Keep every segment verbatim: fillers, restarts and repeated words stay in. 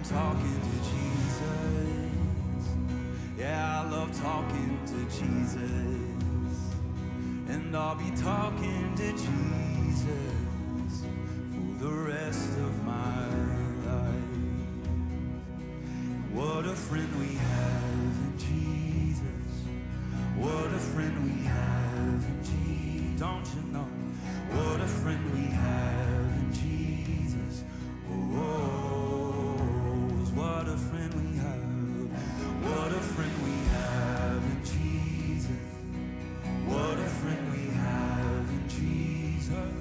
talking to Jesus. Yeah, I love talking to Jesus. And I'll be talking to Jesus for the rest of my life. What a friend we have in Jesus. What a friend we have in Jesus. Don't you know? What a friend we have in Jesus. Oh, oh, what a friend we have. What a friend we have in Jesus. What a friend we have in Jesus.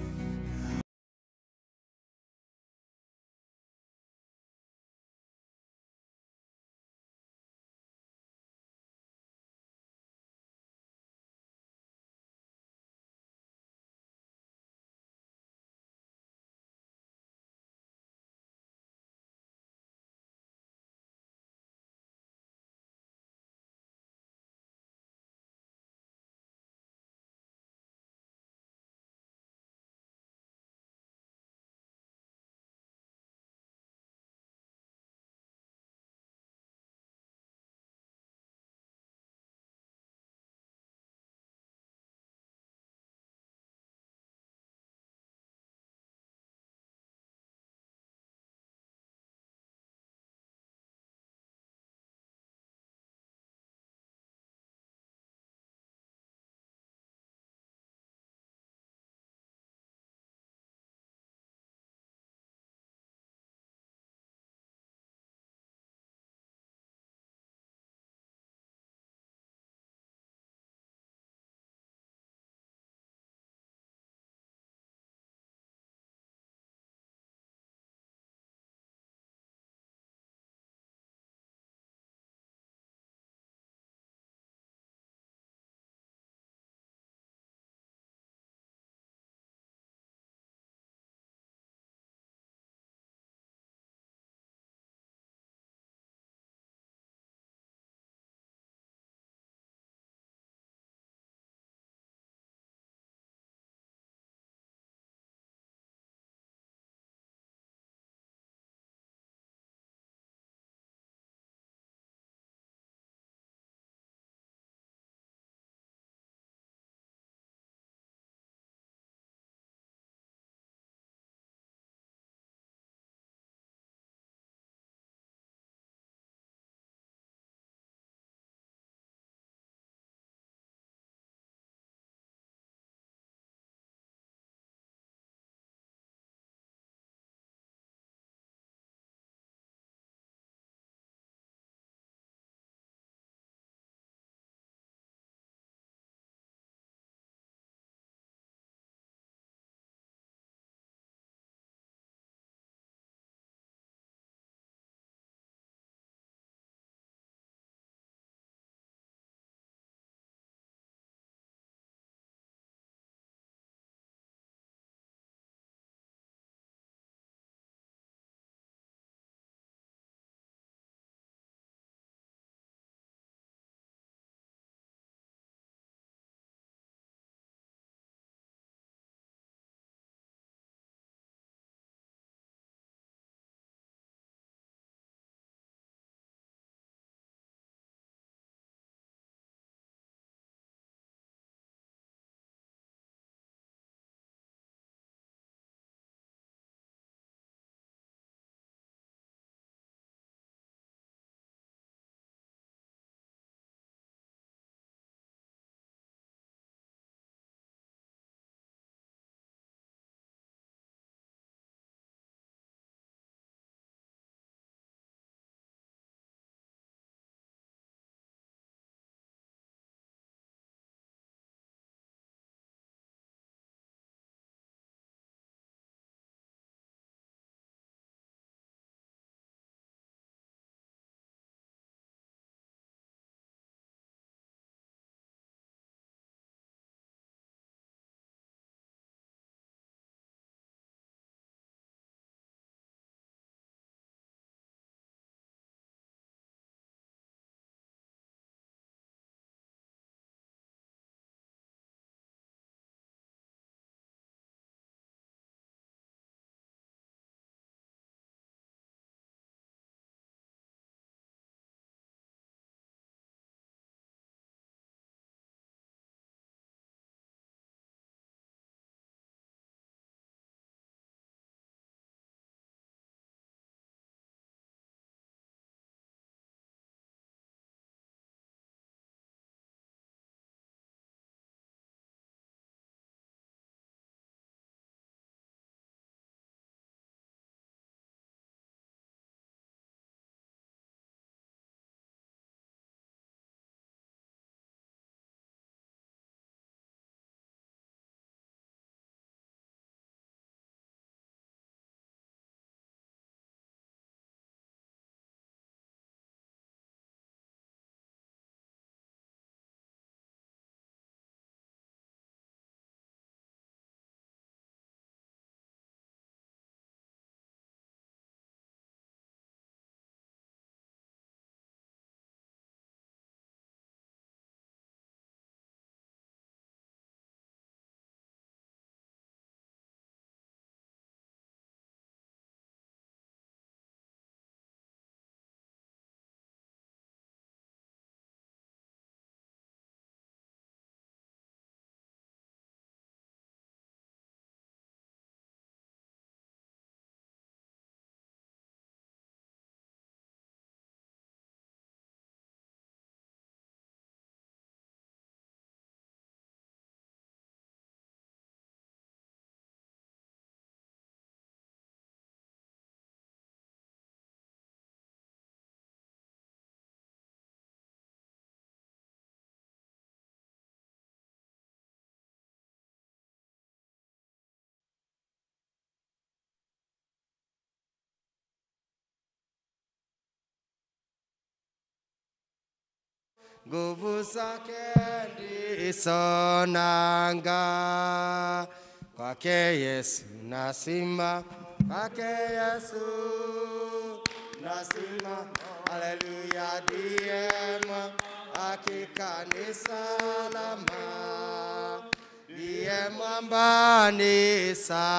nguvu zake ndizo nanga. Kwake Yesu nasimama, kwake Yesu nasimama. Haleluya, ndiye mwamba, hakika ni salama. Ndiye mwamba ni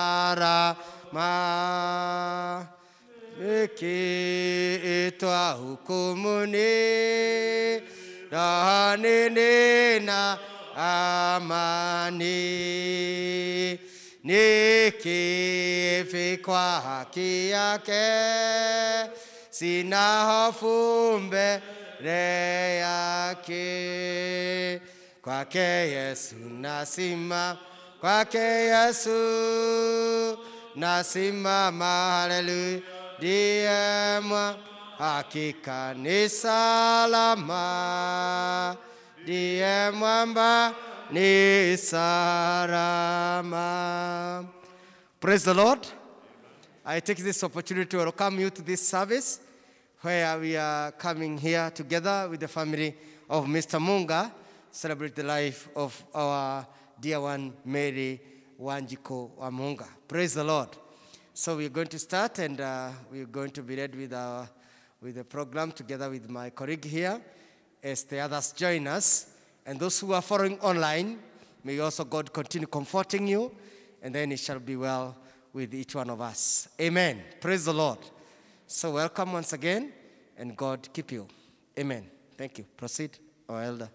salama. Nikiitwa hukumuni, rohoni nina amani. Nikifikwa haki yake, sina hofu mbele yake. Kwake Yesu nasimama, kwake Yesu nasimama. Haleluya, ndiye mwamba, hakika ni salama. Ndiye mwamba ni salama. Praise the Lord. I take this opportunity to welcome you to this service where we are coming here together with the family of Mister Munga, celebrate the life of our dear one, Mary Wanjiku wa Munga. Praise the Lord. So we're going to start, and uh, we're going to be ready with, our, with the program together with my colleague here as the others join us. And those who are following online, may also God continue comforting you, and then it shall be well with each one of us. Amen. Praise the Lord. So welcome once again, and God keep you. Amen. Thank you. Proceed, our elder.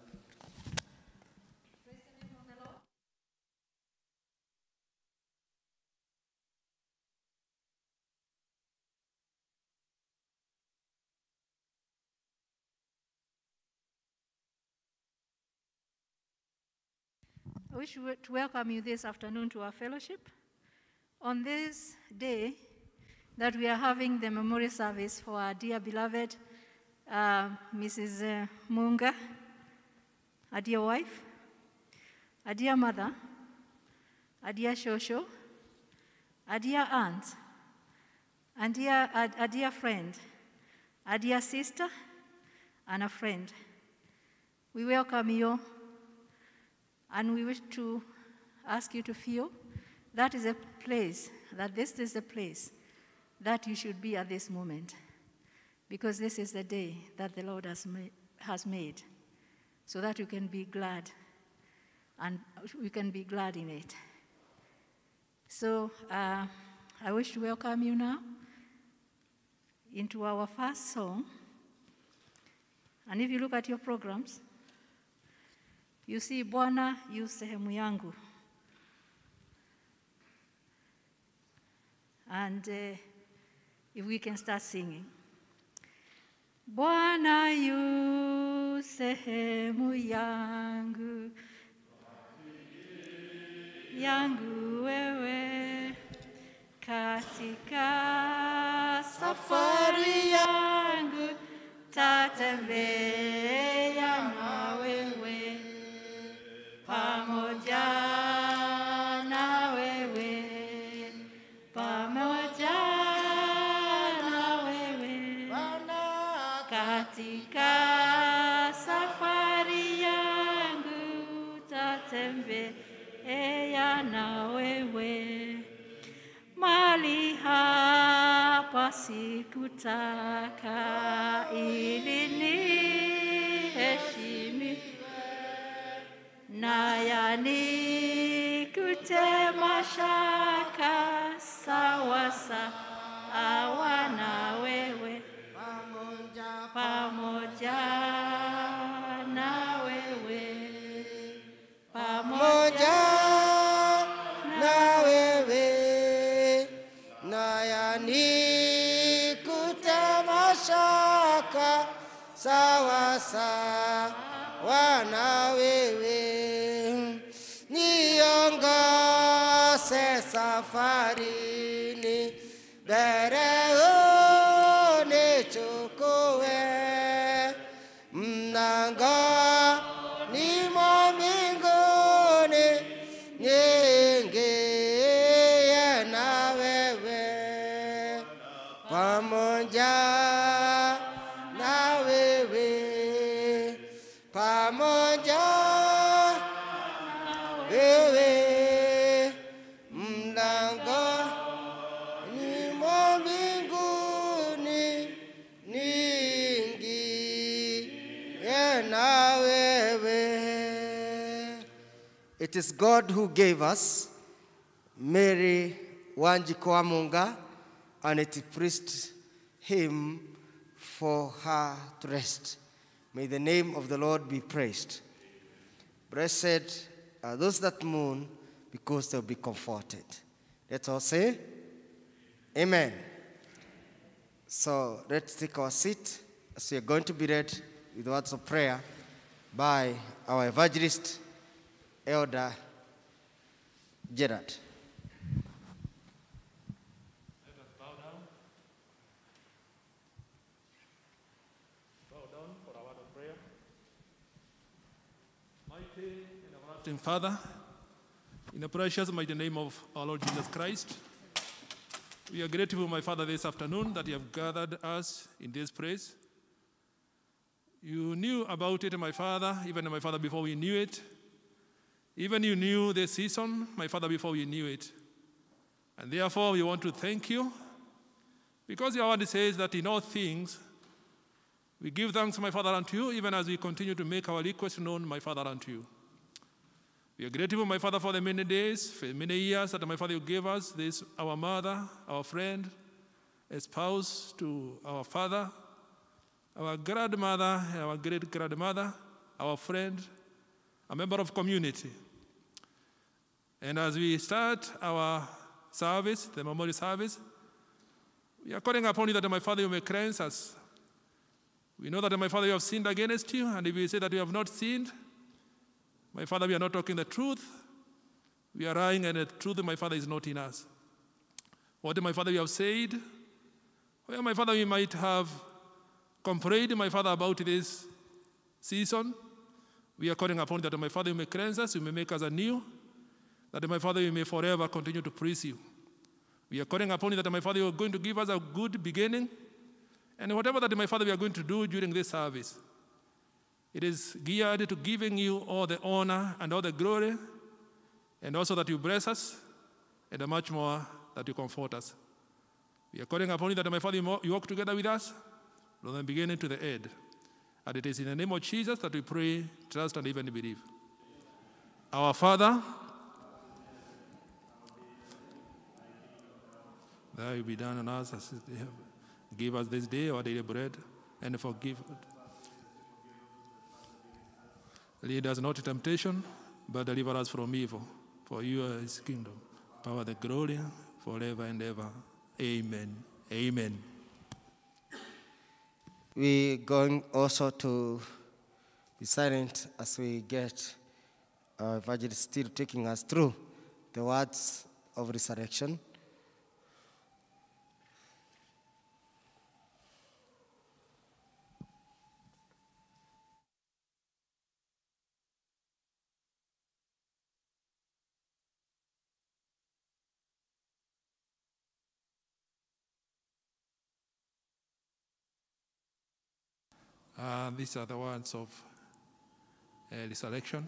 I wish to welcome you this afternoon to our fellowship. On this day that we are having the memorial service for our dear beloved uh, Missus Uh, Munga, a dear wife, a dear mother, a dear shosho, a dear aunt, a dear, a, a dear friend, a dear sister, and a friend. We welcome you. And we wish to ask you to feel that is a place, that this is the place that you should be at this moment, because this is the day that the Lord has made, has made, so that you can be glad, and we can be glad in it. So uh, I wish to welcome you now into our first song. And if you look at your programs, you see, Bwana yu sehemu yangu. And uh, if we can start singing. Bwana yu sehemu yangu, yangu wewe, katika safari yangu, tatembea na wewe. Pamoja na wewe, pamoja na wewe, katika safari yangu tatembea na wewe. Mali hapa sikutaka ili niheshimiwe, na yanikute mashaka sawa sawa na wewe, pamoja na wewe, pamoja na wewe, na yanikute mashaka sawa sawa na wewe. Niongose safarini, mbele unichukue, mlangoni mwa mbinguni, niingie na wewe, pamoja na wewe, pamoja It is God who gave us Mary Wanjiku Munga, and it pleased him for her to rest. May the name of the Lord be praised. Blessed are those that mourn, because they'll be comforted. Let's all say, Amen. So let's take our seat as we are going to be led with words of prayer by our evangelist, Elder Gerard. Let us bow down. Bow down for our word of prayer. Mighty and everlasting Father, in the precious mighty name of our Lord Jesus Christ, we are grateful, my Father, this afternoon that you have gathered us in this place. You knew about it, my Father, even my Father, before we knew it. Even you knew the season, my Father, before we knew it. And therefore, we want to thank you, because your word says that in all things, we give thanks, my Father, unto you, even as we continue to make our request known, my Father, unto you. We are grateful, my Father, for the many days, for the many years that, my Father, you gave us this, our mother, our friend, a spouse to our father, our grandmother, our great-grandmother, our friend, a member of community. And as we start our service, the memorial service, we are calling upon you that, my Father, you may cleanse us. We know that, my Father, you have sinned against you, and if we say that we have not sinned, my Father, we are not talking the truth. We are lying, and the truth, my Father, is not in us. What, my Father, you have said, where, my Father, we might have complained, my Father, about this season, we are calling upon you that, my Father, you may cleanse us, you may make us anew, that, my Father, you may forever continue to praise you. We are calling upon you that, my Father, you are going to give us a good beginning, and whatever that, my Father, we are going to do during this service, it is geared to giving you all the honor and all the glory, and also that you bless us, and much more that you comfort us. We are calling upon you that, my Father, you walk together with us from the beginning to the end. And it is in the name of Jesus that we pray, trust, and even believe. Our Father, thy will be done on us as they have. Give us this day our daily bread, and forgive us. Lead us not to temptation, but deliver us from evil. For you are his kingdom, power, the glory, forever and ever. Amen. Amen. We're going also to be silent as we get our evangelist still taking us through the words of resurrection. Uh, these are the words of uh, resurrection.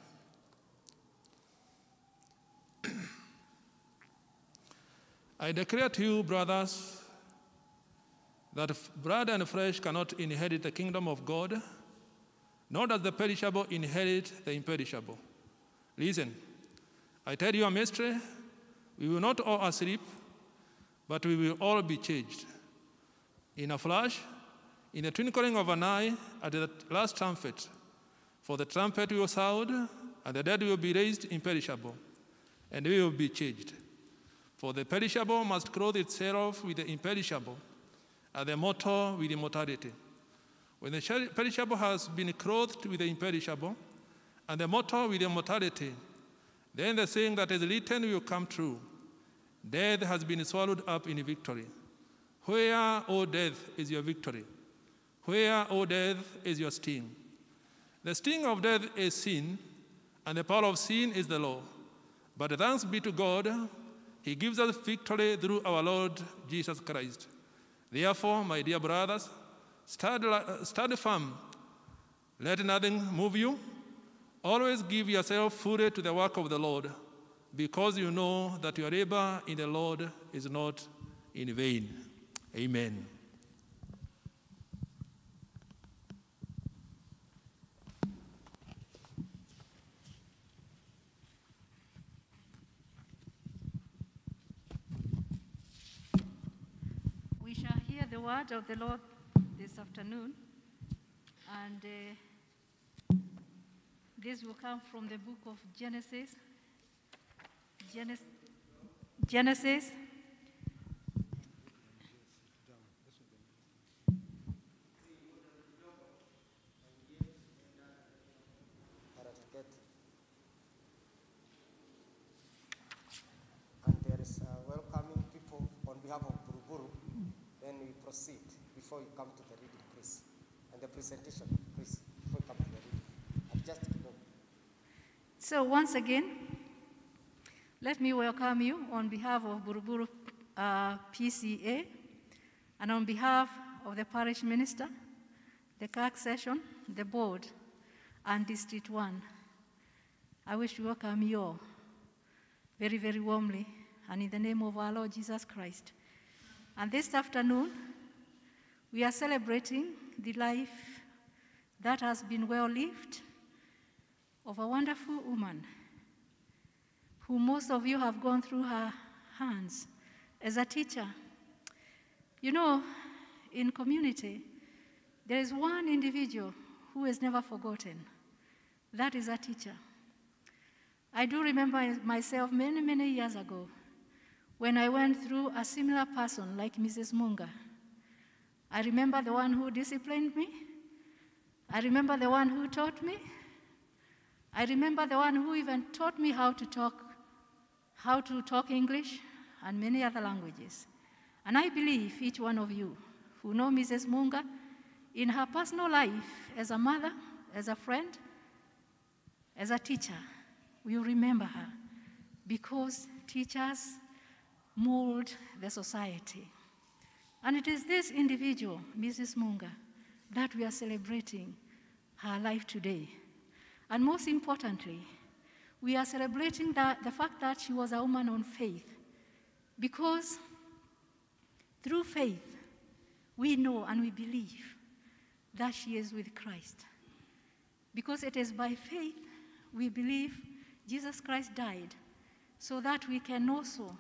I declare to you, brothers, that blood and flesh cannot inherit the kingdom of God, nor does the perishable inherit the imperishable. Listen, I tell you a mystery, we will not all sleep, but we will all be changed. In a flash, in the twinkling of an eye, at the last trumpet, for the trumpet will sound, and the dead will be raised imperishable, and we will be changed. For the perishable must clothe itself with the imperishable, and the mortal with immortality. When the perishable has been clothed with the imperishable, and the mortal with immortality, then the saying that is written will come true. Death has been swallowed up in victory. Where, O death, is your victory? Where, O death, is your sting? The sting of death is sin, and the power of sin is the law. But thanks be to God, he gives us victory through our Lord Jesus Christ. Therefore, my dear brothers, stand, stand firm. Let nothing move you. Always give yourself fully to the work of the Lord, because you know that your labor in the Lord is not in vain. Amen. hear the word of the Lord this afternoon, and uh, this will come from the book of Genesis. Genesis. Genesis. And there is uh, welcoming people on behalf of Buruburu. Then we proceed before you come to the reading, please. And the presentation, please, before you come to the reading. Adjust it. So once again, let me welcome you on behalf of Buruburu uh, P C A and on behalf of the parish minister, the C A C session, the board, and District one. I wish to welcome you all very, very warmly and in the name of our Lord Jesus Christ. And this afternoon, we are celebrating the life that has been well lived of a wonderful woman who most of you have gone through her hands as a teacher. You know, in community, there is one individual who is never forgotten. That is a teacher. I do remember myself many, many years ago when I went through a similar person like Missus Munga. I remember the one who disciplined me. I remember the one who taught me. I remember the one who even taught me how to talk, how to talk English and many other languages. And I believe each one of you who know Missus Munga in her personal life as a mother, as a friend, as a teacher, will remember her because teachers mold the society. And it is this individual, Missus Munga, that we are celebrating her life today. And most importantly, we are celebrating that, the fact that she was a woman on faith, because through faith, we know and we believe that she is with Christ. Because it is by faith we believe Jesus Christ died so that we can also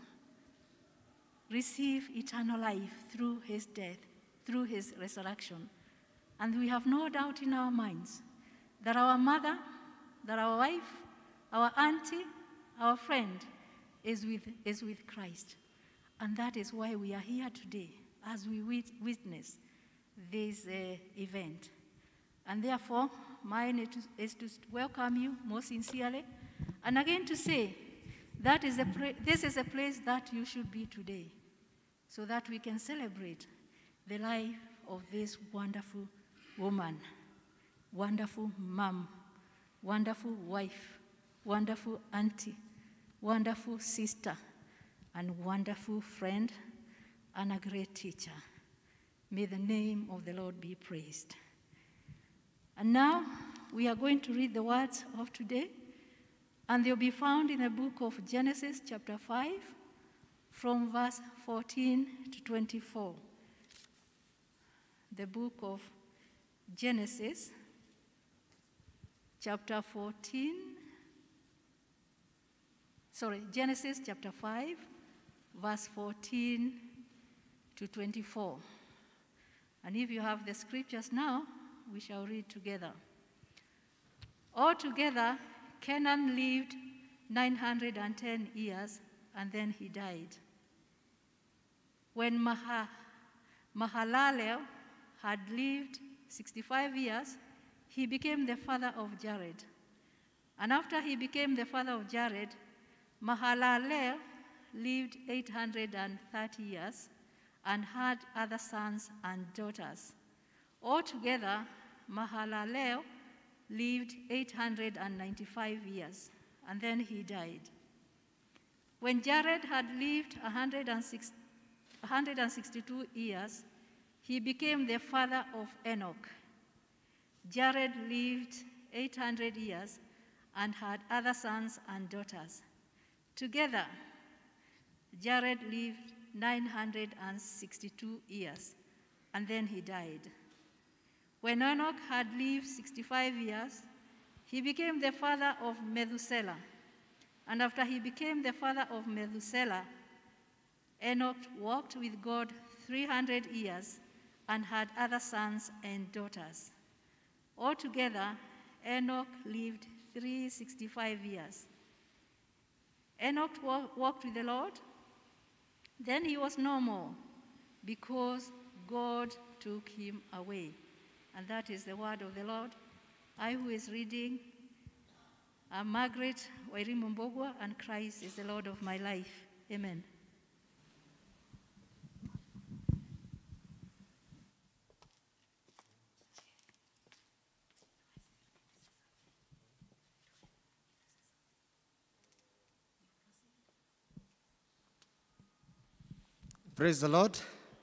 receive eternal life through his death, through his resurrection. And we have no doubt in our minds that our mother, that our wife, our auntie, our friend is with, is with Christ. And that is why we are here today as we wit witness this uh, event. And therefore, mine is to welcome you most sincerely. And again to say, that is a this is a place that you should be today, so that we can celebrate the life of this wonderful woman, wonderful mom, wonderful wife, wonderful auntie, wonderful sister, and wonderful friend, and a great teacher. May the name of the Lord be praised. And now we are going to read the words of today, and they'll be found in the book of Genesis chapter five, from verse fourteen to twenty-four. The book of Genesis chapter fourteen, sorry, Genesis chapter five, verse fourteen to twenty-four. And if you have the scriptures now, we shall read together. Altogether, Canaan lived nine hundred ten years, and then he died. When Maha, Mahalalel had lived sixty-five years, he became the father of Jared. And after he became the father of Jared, Mahalalel lived eight hundred thirty years and had other sons and daughters. Altogether, Mahalalel lived eight hundred ninety-five years, and then he died. When Jared had lived one hundred sixty-two years, he became the father of Enoch. Jared lived eight hundred years and had other sons and daughters. Together, Jared lived nine hundred sixty-two years, and then he died. When Enoch had lived sixty-five years, he became the father of Methuselah. And after he became the father of Methuselah, Enoch walked with God three hundred years and had other sons and daughters. Altogether, Enoch lived three hundred sixty-five years. Enoch walked with the Lord. Then he was no more, because God took him away. And that is the word of the Lord. I who is reading am Margaret Wairimu Mbogwa, and Christ is the Lord of my life. Amen. Praise the Lord.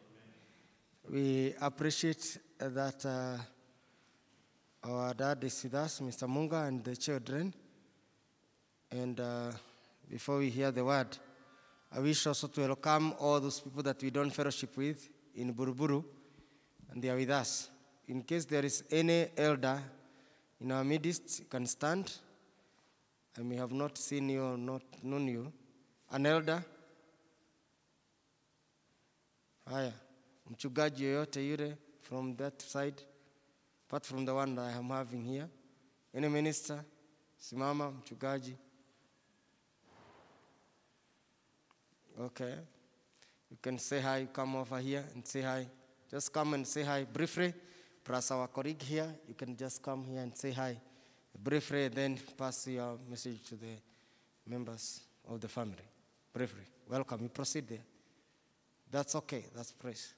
We appreciate that uh, our dad is with us, Mister Munga, and the children. And uh, before we hear the word, I wish also to welcome all those people that we don't fellowship with in Buruburu, and they are with us. In case there is any elder in our midst, you can stand. I may have not seen you or not known you. An elder? Haya, mchungaji yoyote yule from that side, apart from the one that I am having here. Any minister, simama, mchungaji. Okay. You can say hi, come over here and say hi. Just come and say hi briefly. Plus our colleague here, you can just come here and say hi briefly, then pass your message to the members of the family. Briefly. Welcome. You proceed there. That's okay. That's praise.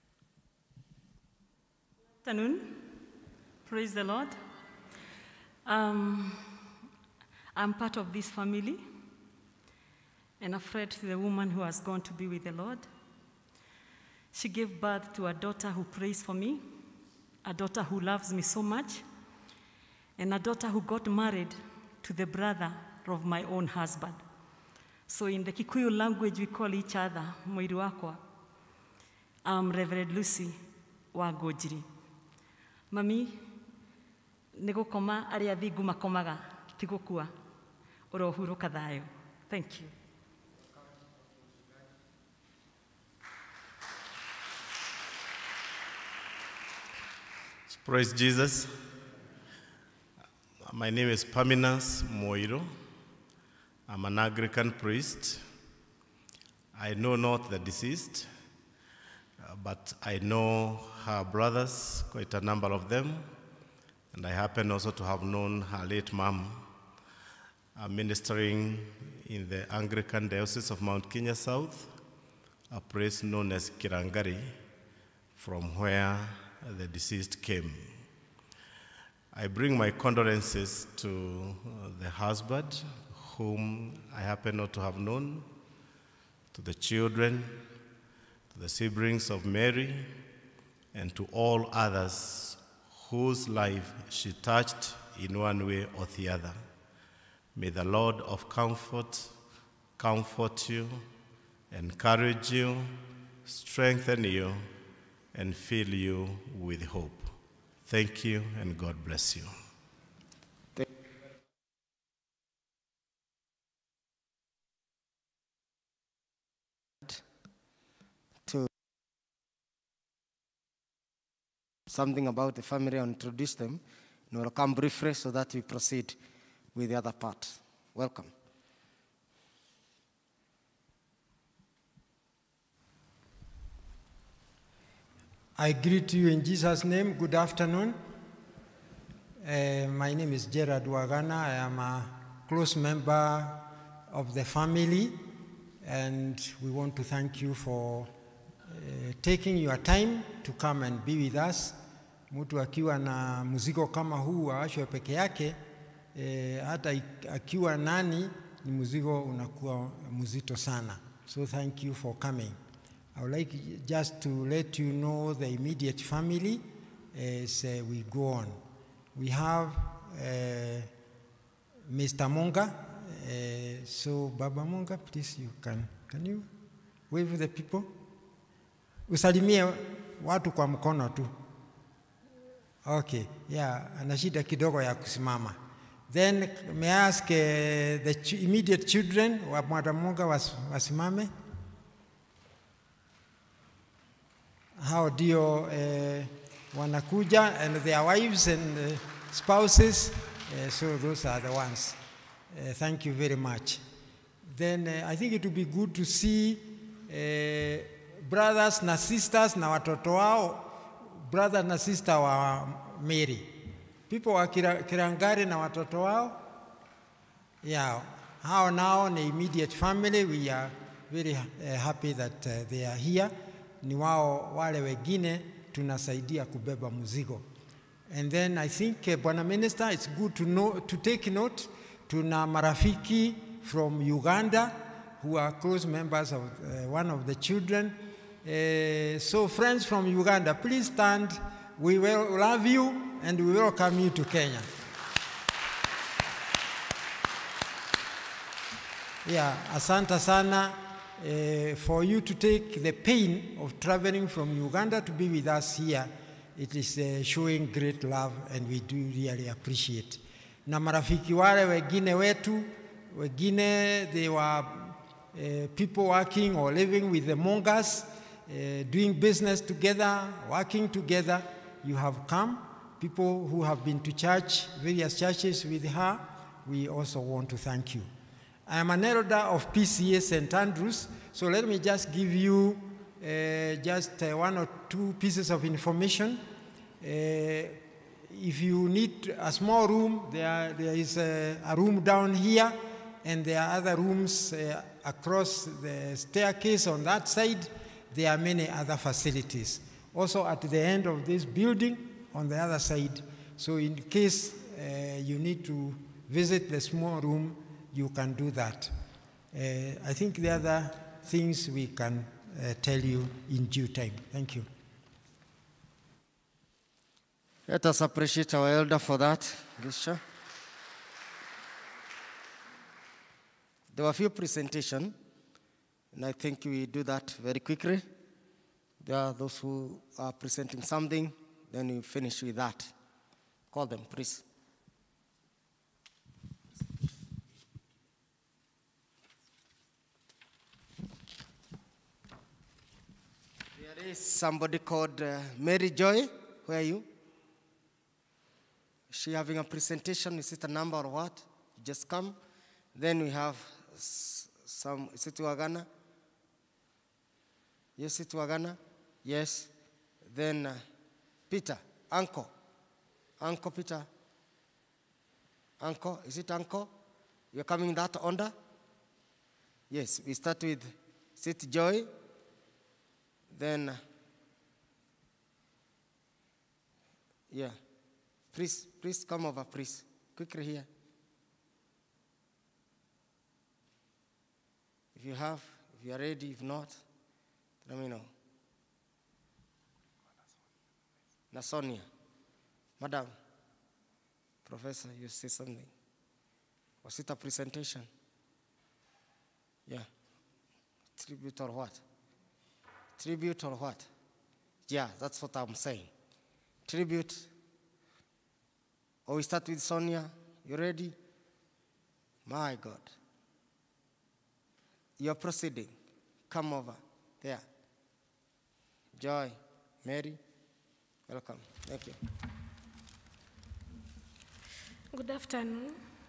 Good afternoon. Praise the Lord. Um, I'm part of this family, and a friend to the woman who has gone to be with the Lord. She gave birth to a daughter who prays for me, a daughter who loves me so much, and a daughter who got married to the brother of my own husband. So in the Kikuyu language, we call each other Mwiri wakwa. I'm Reverend Lucy Wangojiri. Mami, nigukoma aria thingu makomaga tigukua. Urohuruka thayo. Thank you. Praise Jesus. My name is Paminas Moiro. I'm an Anglican priest. I know not the deceased, uh, but I know her brothers, quite a number of them, and I happen also to have known her late mom, uh, ministering in the Anglican Diocese of Mount Kenya South, a place known as Kirangari, from where the deceased came. I bring my condolences to uh, the husband, whom I happen not to have known, to the children, to the siblings of Mary, and to all others whose life she touched in one way or the other. May the Lord of comfort comfort you, encourage you, strengthen you, and fill you with hope. Thank you, and God bless you. To something about the family and introduce them, and we'll come briefly so that we proceed with the other part. Welcome. I greet you in Jesus' name. Good afternoon. Uh, my name is Gerard Wagana. I am a close member of the family, and we want to thank you for uh, taking your time to come and be with us. Mtu akiwa na mzigo kama huu aachwe peke yake, eh, hata akiwa nani ni mzigo unakuwa mzito sana. So thank you for coming. I would like just to let you know the immediate family as uh, we go on. We have uh, Mister Munga. Uh, so Baba Munga, please, you can can you wave the people? Usalimie watu kwa mkono tu. Okay, yeah, ana shida kidogo ya kusimama. Then may I ask uh, the ch immediate children wa Mwada Munga was wasimame. hao ndio uh, wanakuja, and their wives and uh, spouses. Uh, so those are the ones. Uh, thank you very much. Then uh, I think it would be good to see uh, brothers na sisters na watoto wao, brother na sister wa Mary. People wa Kirangari na watoto wao. Yeah, hao nao ni immediate family. We are very uh, happy that uh, they are here. Ni wao wale wengine tunasaidia kubeba muzigo. And then I think uh, Bwana Minister, it's good to know, to take note. Tuna marafiki from Uganda who are close members of uh, one of the children. Uh, so friends from Uganda, please stand. We will love you and we welcome you to Kenya. Yeah, asante sana uh, for you to take the pain of traveling from Uganda to be with us here. It is uh, showing great love and we do really appreciate. Na marafiki wale wengine wetu, wengine they were uh, people working or living with the Mungas, uh, doing business together, working together. You have come. People who have been to church, various churches with her, we also want to thank you. I am an elder of P C A Saint Andrews, so let me just give you uh, just uh, one or two pieces of information. Uh, if you need a small room, there, there is a, a room down here, and there are other rooms uh, across the staircase on that side. There are many other facilities. Also at the end of this building, on the other side. So in case uh, you need to visit the small room, you can do that. Uh, I think the other things we can uh, tell you in due time. Thank you. Let us appreciate our elder for that. Gesture. There were a few presentations, and I think we do that very quickly. There are those who are presenting something, then we finish with that. Call them, please. There is somebody called uh, Mary Joy. Where are you? Is she having a presentation? Is it a number or what? Just come. Then we have some, is it Wagana? Yes, it's Wagana? Yes. Then uh, Peter, Uncle. Uncle Peter. Uncle, is it Uncle? You're coming that order? Yes, we start with Sit Joy. Then, uh, yeah. Please, please come over, please. Quickly here. If you have, if you are ready, if not, let me know. Nasonia. Madam, Professor, you say something. Was it a presentation? Yeah. Tribute or what? Tribute or what? Yeah, that's what I'm saying. Tribute. Or we start with Sonia. You ready? My God. You're proceeding. Come over. There. Joy. Mary. Welcome. Thank you. Good afternoon.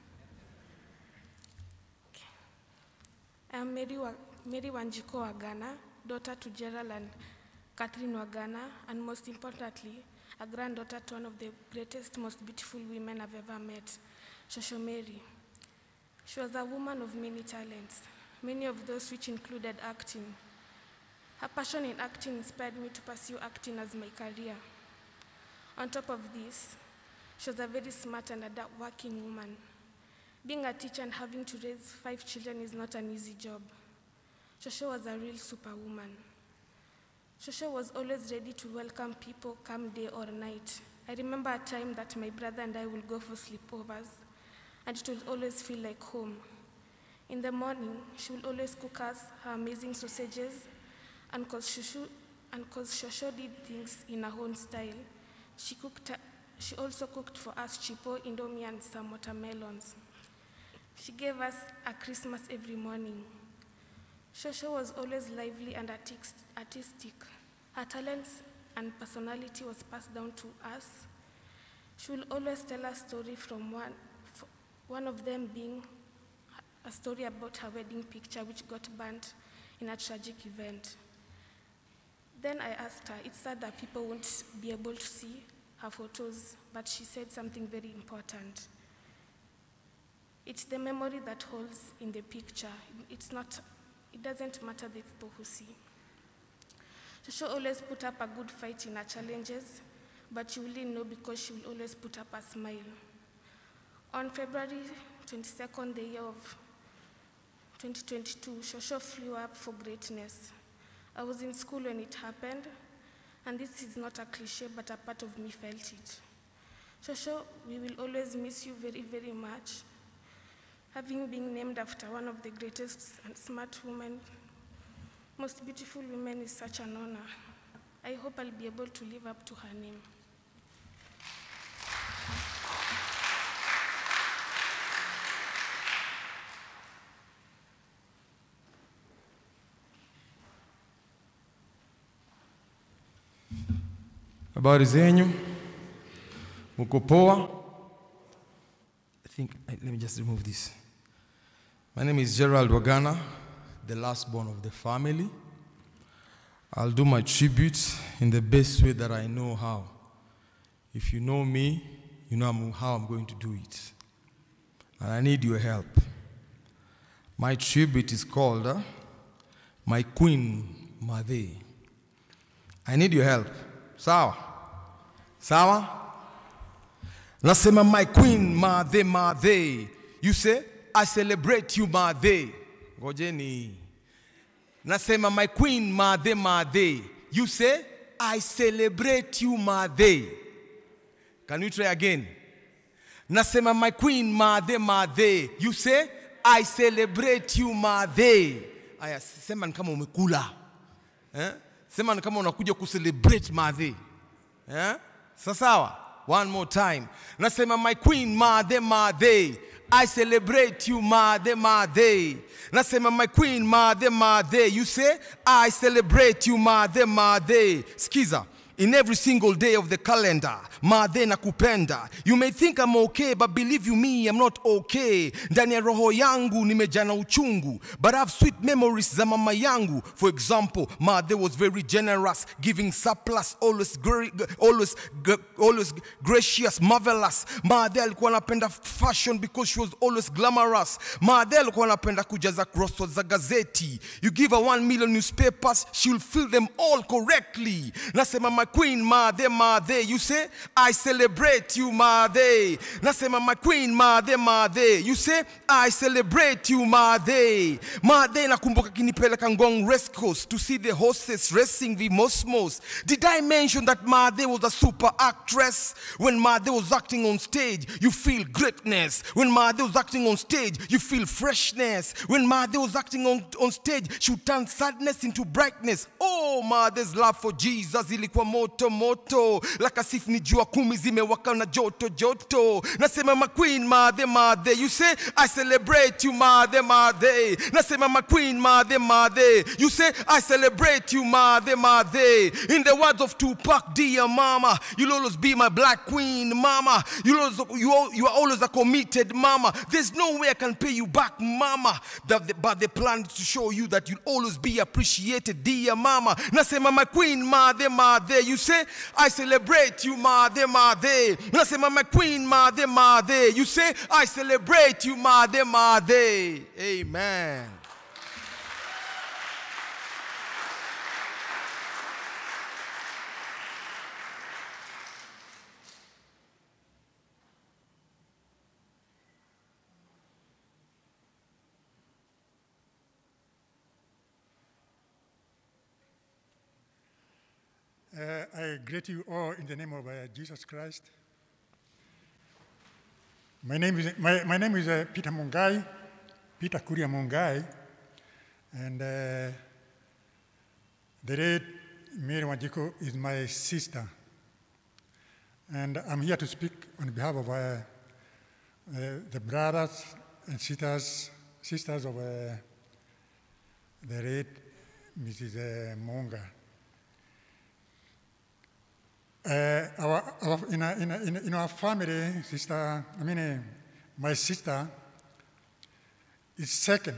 Okay. I'm Mary, Wa Mary Wanjiku Wagana, daughter to Gerald and Catherine Wagana, and most importantly, a granddaughter to one of the greatest, most beautiful women I've ever met, Shosho Mary. She was a woman of many talents, many of those which included acting. Her passion in acting inspired me to pursue acting as my career. On top of this, she was a very smart and adult working woman. Being a teacher and having to raise five children is not an easy job. Shosho was a real superwoman. Shosho was always ready to welcome people, come day or night. I remember a time that my brother and I would go for sleepovers, and it would always feel like home. In the morning, she would always cook us her amazing sausages, and because Shosho, and because Shosho did things in her own style, she cooked. She also cooked for us chipo, indomie, and some watermelons. She gave us a Christmas every morning. Shosho was always lively and artistic. Her talents and personality was passed down to us. She will always tell a story from one, one of them being a story about her wedding picture which got burnt in a tragic event. Then I asked her, it's sad that people won't be able to see her photos, but she said something very important. It's the memory that holds in the picture. It's not, it doesn't matter the people who see. Shosho always put up a good fight in her challenges, but you will know because she will always put up a smile. On February twenty-second, the year of twenty twenty-two, Shosho flew up for greatness. I was in school when it happened, and this is not a cliche, but a part of me felt it. Shosho, we will always miss you very, very much. Having been named after one of the greatest and smart women, most beautiful women is such an honor. I hope I'll be able to live up to her name. Habari zenyu? Muko poa? I think, let me just remove this. My name is Gerald Wagana, the last born of the family. I'll do my tribute in the best way that I know how. If you know me, you know how I'm going to do it. And I need your help. My tribute is called uh, My Queen Mother. I need your help. Sawa? Sawa? Nasema my queen, Mother, Mother. You say, I celebrate you, Mother. Ngojeni. Nasema my queen, Mother, Mother. You say, I celebrate you, Mother. Can you try again? Nasema my queen, Mother, Mother. You say, I celebrate you, Mother. Aya, sema kama umekula. Eh? Sema kama unakuja kucelebrate Mother. Eh? Sasawa? One more time. Nasema my queen, Mother, Mother. I celebrate you, Mother, Mother. Nasema my queen, Mother, Mother. You say, I celebrate you, Mother, Mother. Skiza. In every single day of the calendar, Mother nakupenda. You may think I'm okay, but believe you me, I'm not okay. Ndani ya roho yangu nimejana uchungu, but I have sweet memories za mama yangu. For example, Mother was very generous, giving surplus, always always always gracious, marvelous. Mother alikuwa anapenda fashion because she was always glamorous. Mother alikuwa anapenda kujaza crosswords za gazeti. You give her one million newspapers, she will fill them all correctly. Nasema my queen, Mother, Mother. You say, I celebrate you, Mother. Nasema my queen, Mother, Mother. You say, I celebrate you, Mother. Mother nakumbuka kinipeleka Ngong Race Course to see the horses racing the Mosmos. Did I mention that Mother was a super actress? When Mother was acting on stage, you feel greatness. When Mother was acting on stage, you feel freshness. When Mother was acting on, on stage, she would turn sadness into brightness. Oh, Mother's love for Jesus ilikuwa moto moto, like as if ni jua kumi zimewaka na joto joto. Nasema my queen, Mother, Mother. You say, I celebrate you, Mother, Mother. Nasema my queen, Mother, Mother. You say, I celebrate you, Mother, Mother. In the words of Tupac, dear mama, you'll always be my black queen, mama. You'll always, you, you are always a committed mama. There's no way I can pay you back, mama. But they plan to show you that you'll always be appreciated, dear mama. Nasema my queen, Mother, Mother. You say, I celebrate you, Mother, Mother. Nasema my queen, Mother, Mother. You say, I celebrate you, Mother, Mother. Amen. Uh, I greet you all in the name of uh, Jesus Christ. My name is, my, my name is uh, Peter Mungai, Peter Kuria Mungai, and uh, the late Mary Wanjiku is my sister. And I'm here to speak on behalf of uh, uh, the brothers and sisters, sisters of uh, the late Missus Uh, Munga. uh, our, our, in, a, in, a, in our family, sister, I mean, uh, my sister is second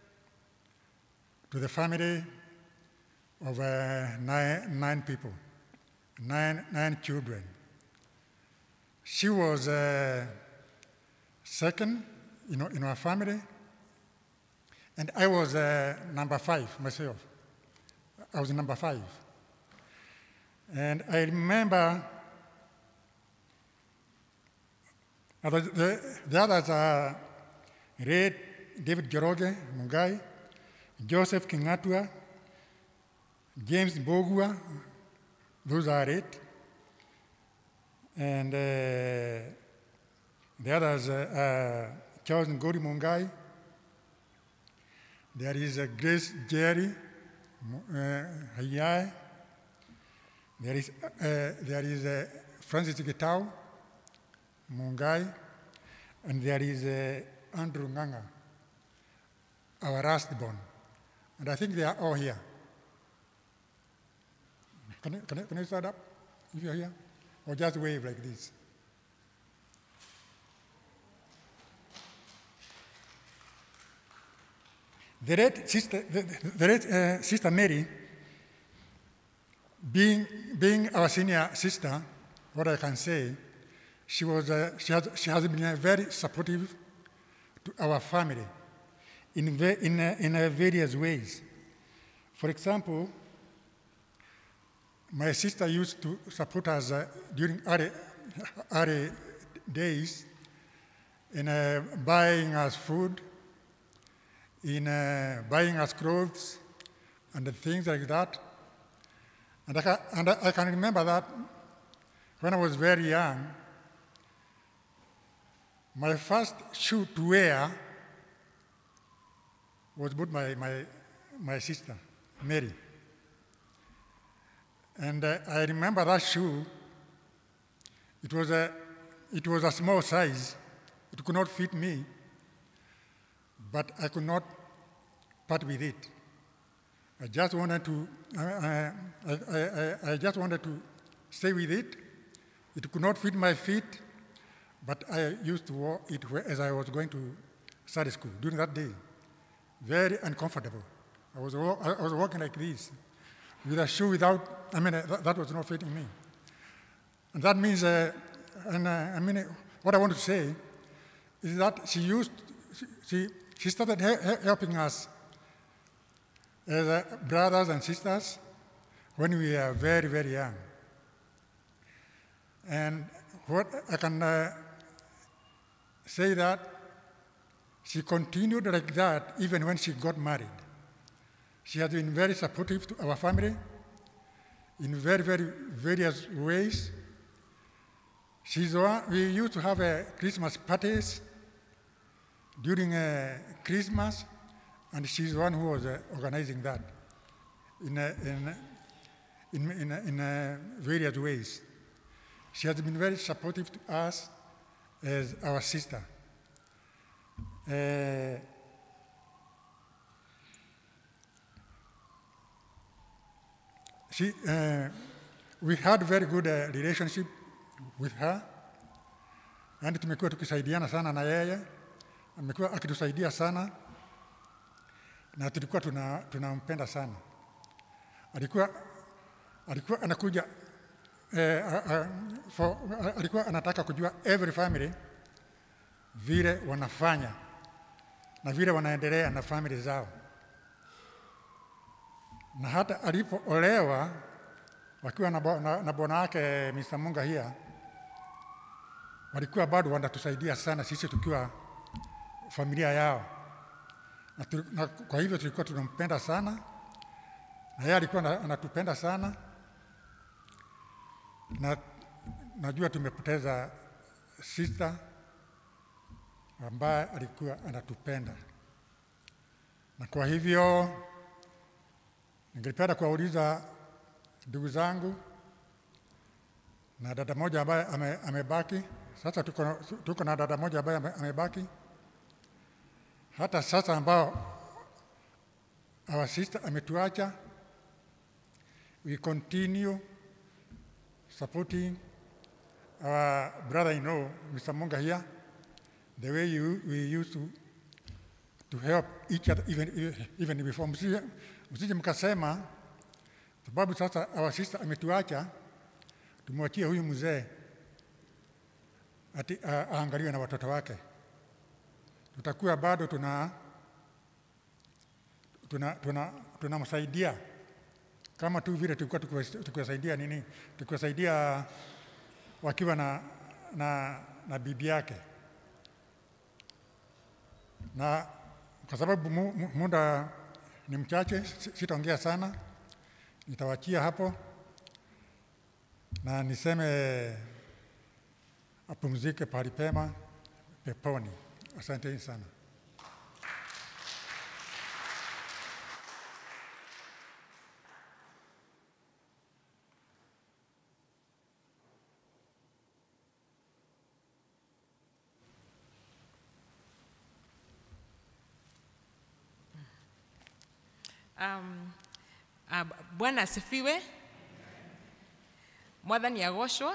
to the family of uh, nine, nine people, nine, nine children. She was uh, second in, in our family, and I was uh, number five myself. I was number five. And I remember uh, the, the, the others are Red, David Joroge Mungai, Joseph Kingatua, James Bogua, those are it. And uh, the others are uh, Charles Ngori Mungai. There is uh, Grace Jerry uh, Hayai. There is, uh, there is uh, Francis Gitau Mungai. And there is uh, Andrew Nganga, our last born. And I think they are all here. Can you, can you, can you stand up if you're here? Or just wave like this? The late sister, the, the late, uh, sister Mary, being, being our senior sister, what I can say, she, was, uh, she, has, she has been uh, very supportive to our family in, in, uh, in uh, various ways. For example, my sister used to support us uh, during early, early days in uh, buying us food, in uh, buying us clothes, and things like that. And, I can, and I can remember that when I was very young, my first shoe to wear was bought by my, my sister, Mary. And uh, I remember that shoe. It was, a, it was a small size. It could not fit me, but I could not part with it. I just wanted to, uh, I, I, I just wanted to stay with it. It could not fit my feet, but I used to wear it as I was going to Sunday school during that day. Very uncomfortable. I was, I was walking like this, with a shoe without, I mean, uh, that, that was not fitting me. And that means, uh, and uh, I mean, uh, what I want to say is that she used, she, she started he helping us as uh, brothers and sisters when we were very, very young. And what I can uh, say that she continued like that even when she got married. She has been very supportive to our family in very, very various ways. She's one, we used to have uh, Christmas parties during uh, Christmas, and she's the one who was uh, organizing that in, uh, in, in, in, in uh, various ways. She has been very supportive to us as our sister. Uh, She, uh, we had very good uh, relationship with her, and tumekuwa tukisaidiana sana na yeye, amekuwa akitusaidia sana, na tulikuwa tuna, tunampenda sana. Alikuwa, alikuwa anakuja, eh, uh, uh, for, uh, alikuwa anataka kujua every family vile wanafanya na vile wanaendelea na family zao. Na hata alipoolewa wakiwa na, na, na bwana wake mister Munga here, walikuwa bado wanatusaidia sana sisi tukiwa familia yao. Na, tu, na kwa hivyo tulikuwa tunampenda sana, na yeye alikuwa anatupenda sana, na najua tumepoteza sister ambaye alikuwa anatupenda. Na kwa hivyo ningependa kuwauliza ndugu zangu na dada moja ambaye ame, amebaki. Sasa tuko, tuko na dada moja ambaye amebaki. Hata sasa ambao our sister ametuacha, we continue supporting our brother-in-law, Mister Munga here, the way you, we used to, to help each other even, even before. Msije, msije mkasema, sababu sasa our sister ametuacha, tumwachie huyu mzee ati aangaliwe na watoto wake. Tutakuwa bado tuna tuna tuna tunamsaidia kama tu vile tulikuwa tukiwasaidia nini, tukiwasaidia wakiwa na na na bibi yake. Na kwa sababu muda ni mchache, sitaongea sana, nitawachia hapo na niseme apumzike pahali pema peponi. Asanteni sana. Um, uh, Bwana asifiwe. Mwathani agoshwa.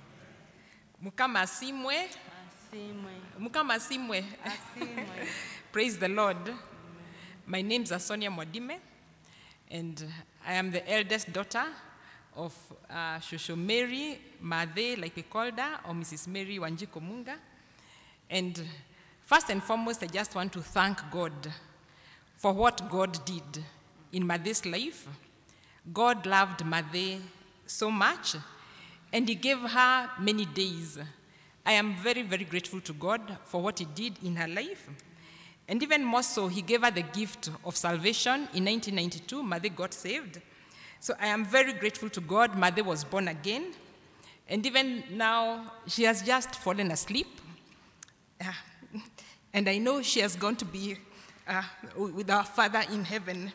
Mukama asimwe. Mukama asimwe. Praise the Lord. My name is Sonia Mwadime, and I am the eldest daughter of uh, Shosho Mary Mathe, like we called her, or Missus Mary Wanjiku Munga. And first and foremost, I just want to thank God for what God did in Mathe's life. God loved Mathe so much, and He gave her many days. I am very, very grateful to God for what He did in her life. And even more so, He gave her the gift of salvation. In nineteen ninety-two, Mathe got saved. So I am very grateful to God. Mathe was born again. And even now, she has just fallen asleep. Uh, and I know she has gone to be uh, with our Father in heaven.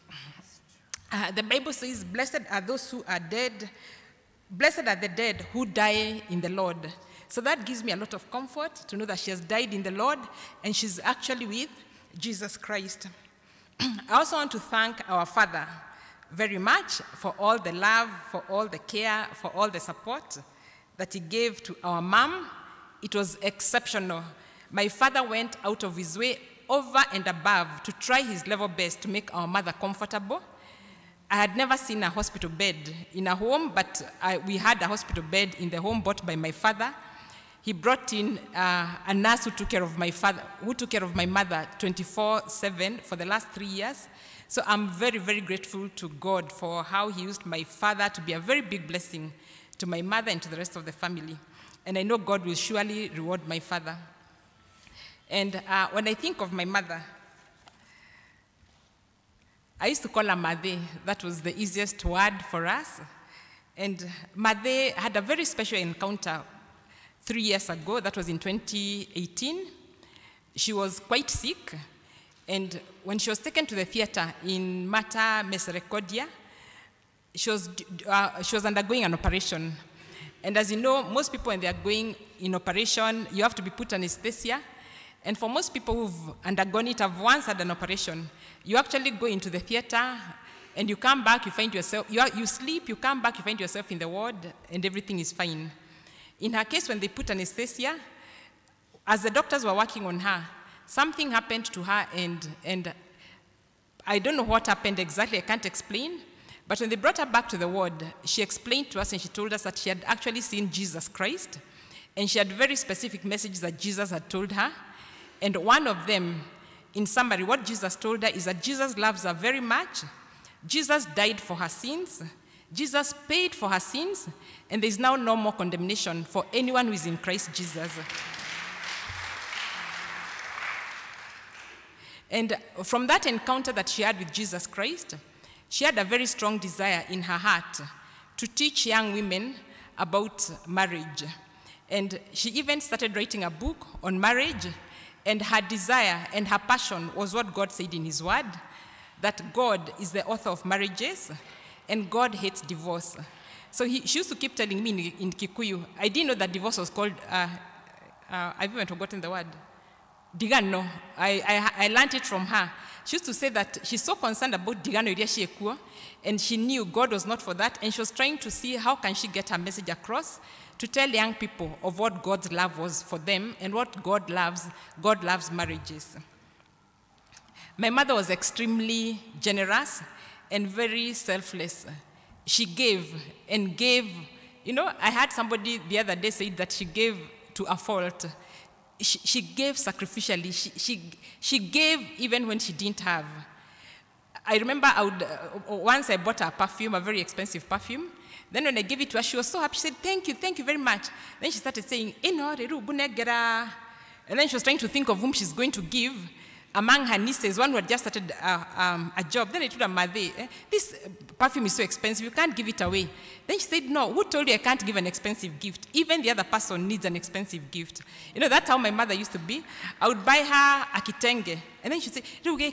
Uh, the Bible says, blessed are those who are dead. Blessed are the dead who die in the Lord. So that gives me a lot of comfort to know that she has died in the Lord and she's actually with Jesus Christ. I also want to thank our Father very much for all the love, for all the care, for all the support that He gave to our mom. It was exceptional. My father went out of his way over and above to try his level best to make our mother comfortable. I had never seen a hospital bed in a home, but I, we had a hospital bed in the home bought by my father. He brought in uh, a nurse who took care of my father, who took care of my mother twenty-four seven for the last three years. So I'm very, very grateful to God for how He used my father to be a very big blessing to my mother and to the rest of the family. And I know God will surely reward my father. And uh, when I think of my mother, I used to call her Mathe. That was the easiest word for us. And Mathe had a very special encounter three years ago. That was in twenty eighteen. She was quite sick. And when she was taken to the theater in Mater Misericordia, she was, uh, she was undergoing an operation. And as you know, most people when they are going in operation, you have to be put anesthesia. And for most people who've undergone it, have once had an operation, you actually go into the theater and you come back, you find yourself, you, are, you sleep, you come back, you find yourself in the ward and everything is fine. In her case, when they put anesthesia, as the doctors were working on her, something happened to her and, and I don't know what happened exactly, I can't explain. But when they brought her back to the ward, she explained to us and she told us that she had actually seen Jesus Christ. And she had very specific messages that Jesus had told her. And one of them, in summary, what Jesus told her is that Jesus loves her very much. Jesus died for her sins. Jesus paid for her sins. And there is now no more condemnation for anyone who is in Christ Jesus. And from that encounter that she had with Jesus Christ, she had a very strong desire in her heart to teach young women about marriage. And she even started writing a book on marriage. And her desire and her passion was what God said in His word, that God is the author of marriages and God hates divorce. So he, she used to keep telling me in, in Kikuyu, I didn't know that divorce was called, uh, uh, I've even forgotten the word. digano. I, I, I learned it from her. She used to say that she's so concerned about digano iria ciekuo, and she knew God was not for that, and she was trying to see how can she get her message across to tell young people of what God's love was for them and what God loves. God loves marriages. My mother was extremely generous and very selfless. She gave and gave. You know, I had somebody the other day say that she gave to a fault. She, she gave sacrificially. She, she, she gave even when she didn't have. I remember I would, uh, once I bought her a perfume, a very expensive perfume. Then when I gave it to her, she was so happy. She said, thank you, thank you very much. Then she started saying, and then she was trying to think of whom she's going to give. Among her nieces, one who had just started uh, um, a job. Then I told her, Mother, eh, this perfume is so expensive, you can't give it away. Then she said, no, who told you I can't give an expensive gift? Even the other person needs an expensive gift. You know, that's how my mother used to be. I would buy her a kitenge. And then she'd say,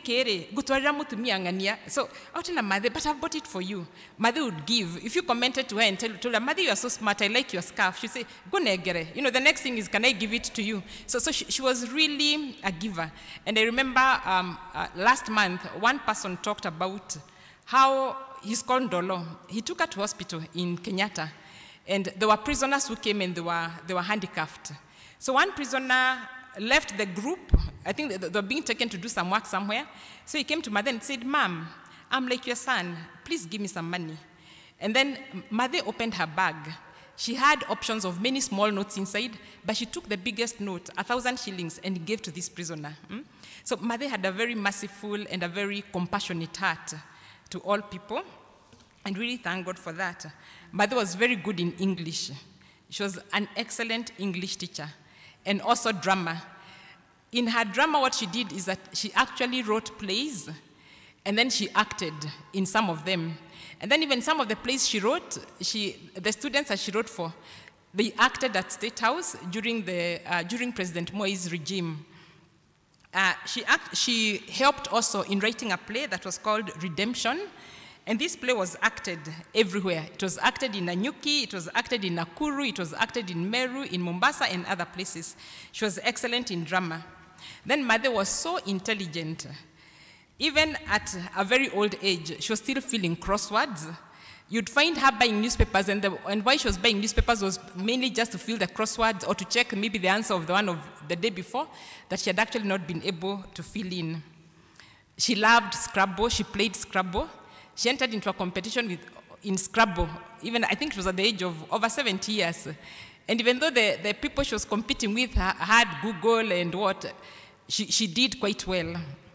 so I would tell her, Mother, but I've bought it for you. Mother would give. If you commented to her and tell, told her, Mother, you are so smart, I like your scarf. She'd say, go negere. You know, the next thing is, can I give it to you? So, so she, she was really a giver. And I remember um, uh, last month, one person talked about how he's called Ndolo. He took her to hospital in Kenyatta. And there were prisoners who came and they were, they were handicapped. So one prisoner left the group. I think they were being taken to do some work somewhere. So he came to Mother and said, Mom, I'm like your son. Please give me some money. And then Mother opened her bag. She had options of many small notes inside, but she took the biggest note, a thousand shillings, and gave to this prisoner. Mm? So Mother had a very merciful and a very compassionate heart to all people, and really thank God for that. Mother was very good in English. She was an excellent English teacher, and also drama. In her drama, what she did is that she actually wrote plays, and then she acted in some of them. And then even some of the plays she wrote, she, the students that she wrote for, they acted at State House during, the, uh, during President Moi's regime. Uh, she, act, she helped also in writing a play that was called Redemption, and this play was acted everywhere. It was acted in Nanyuki, it was acted in Nakuru, it was acted in Meru, in Mombasa, and other places. She was excellent in drama. Then Mother was so intelligent. Even at a very old age, she was still filling crosswords. You'd find her buying newspapers, and, the, and why she was buying newspapers was mainly just to fill the crosswords or to check maybe the answer of the one of the day before that she had actually not been able to fill in. She loved Scrabble. She played Scrabble. She entered into a competition with, in Scrabble. Even I think she was at the age of over seventy years. And even though the, the people she was competing with had Google and what, she, she did quite well.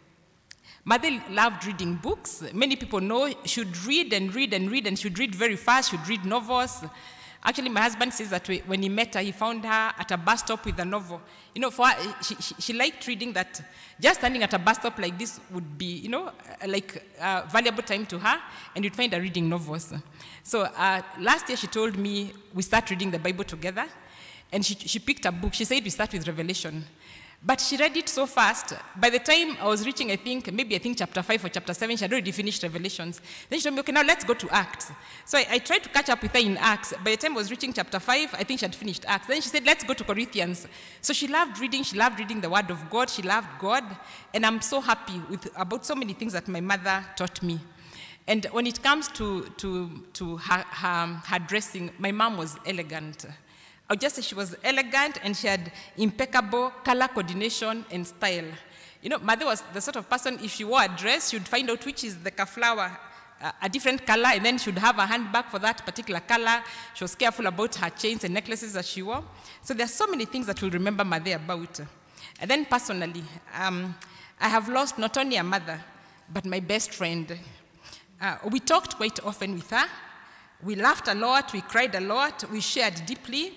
Mother loved reading books. Many people know she would read and read and read, and she would read very fast. She would read novels. Actually, my husband says that when he met her, he found her at a bus stop with a novel. You know, for her, she, she, she liked reading that. Just standing at a bus stop like this would be, you know, like a valuable time to her, and you'd find her reading novels. So uh, last year she told me we start reading the Bible together, and she, she picked a book. She said we start with Revelation. But she read it so fast. By the time I was reaching, I think, maybe I think chapter five or chapter seven, she had already finished Revelations. Then she told me, okay, now let's go to Acts. So I, I tried to catch up with her in Acts. By the time I was reaching chapter five, I think she had finished Acts. Then she said, let's go to Corinthians. So she loved reading. She loved reading the Word of God. She loved God. And I'm so happy with, about so many things that my mother taught me. And when it comes to, to, to her, her, her dressing, my mom was elegant. I would just say she was elegant, and she had impeccable color coordination and style. You know, Mother was the sort of person, if she wore a dress, she would find out which is the flower, uh, a different color, and then she would have a handbag for that particular color. She was careful about her chains and necklaces that she wore. So there are so many things that we'll remember Mother about. And then personally, um, I have lost not only a mother, but my best friend. Uh, we talked quite often with her. We laughed a lot, we cried a lot, we shared deeply.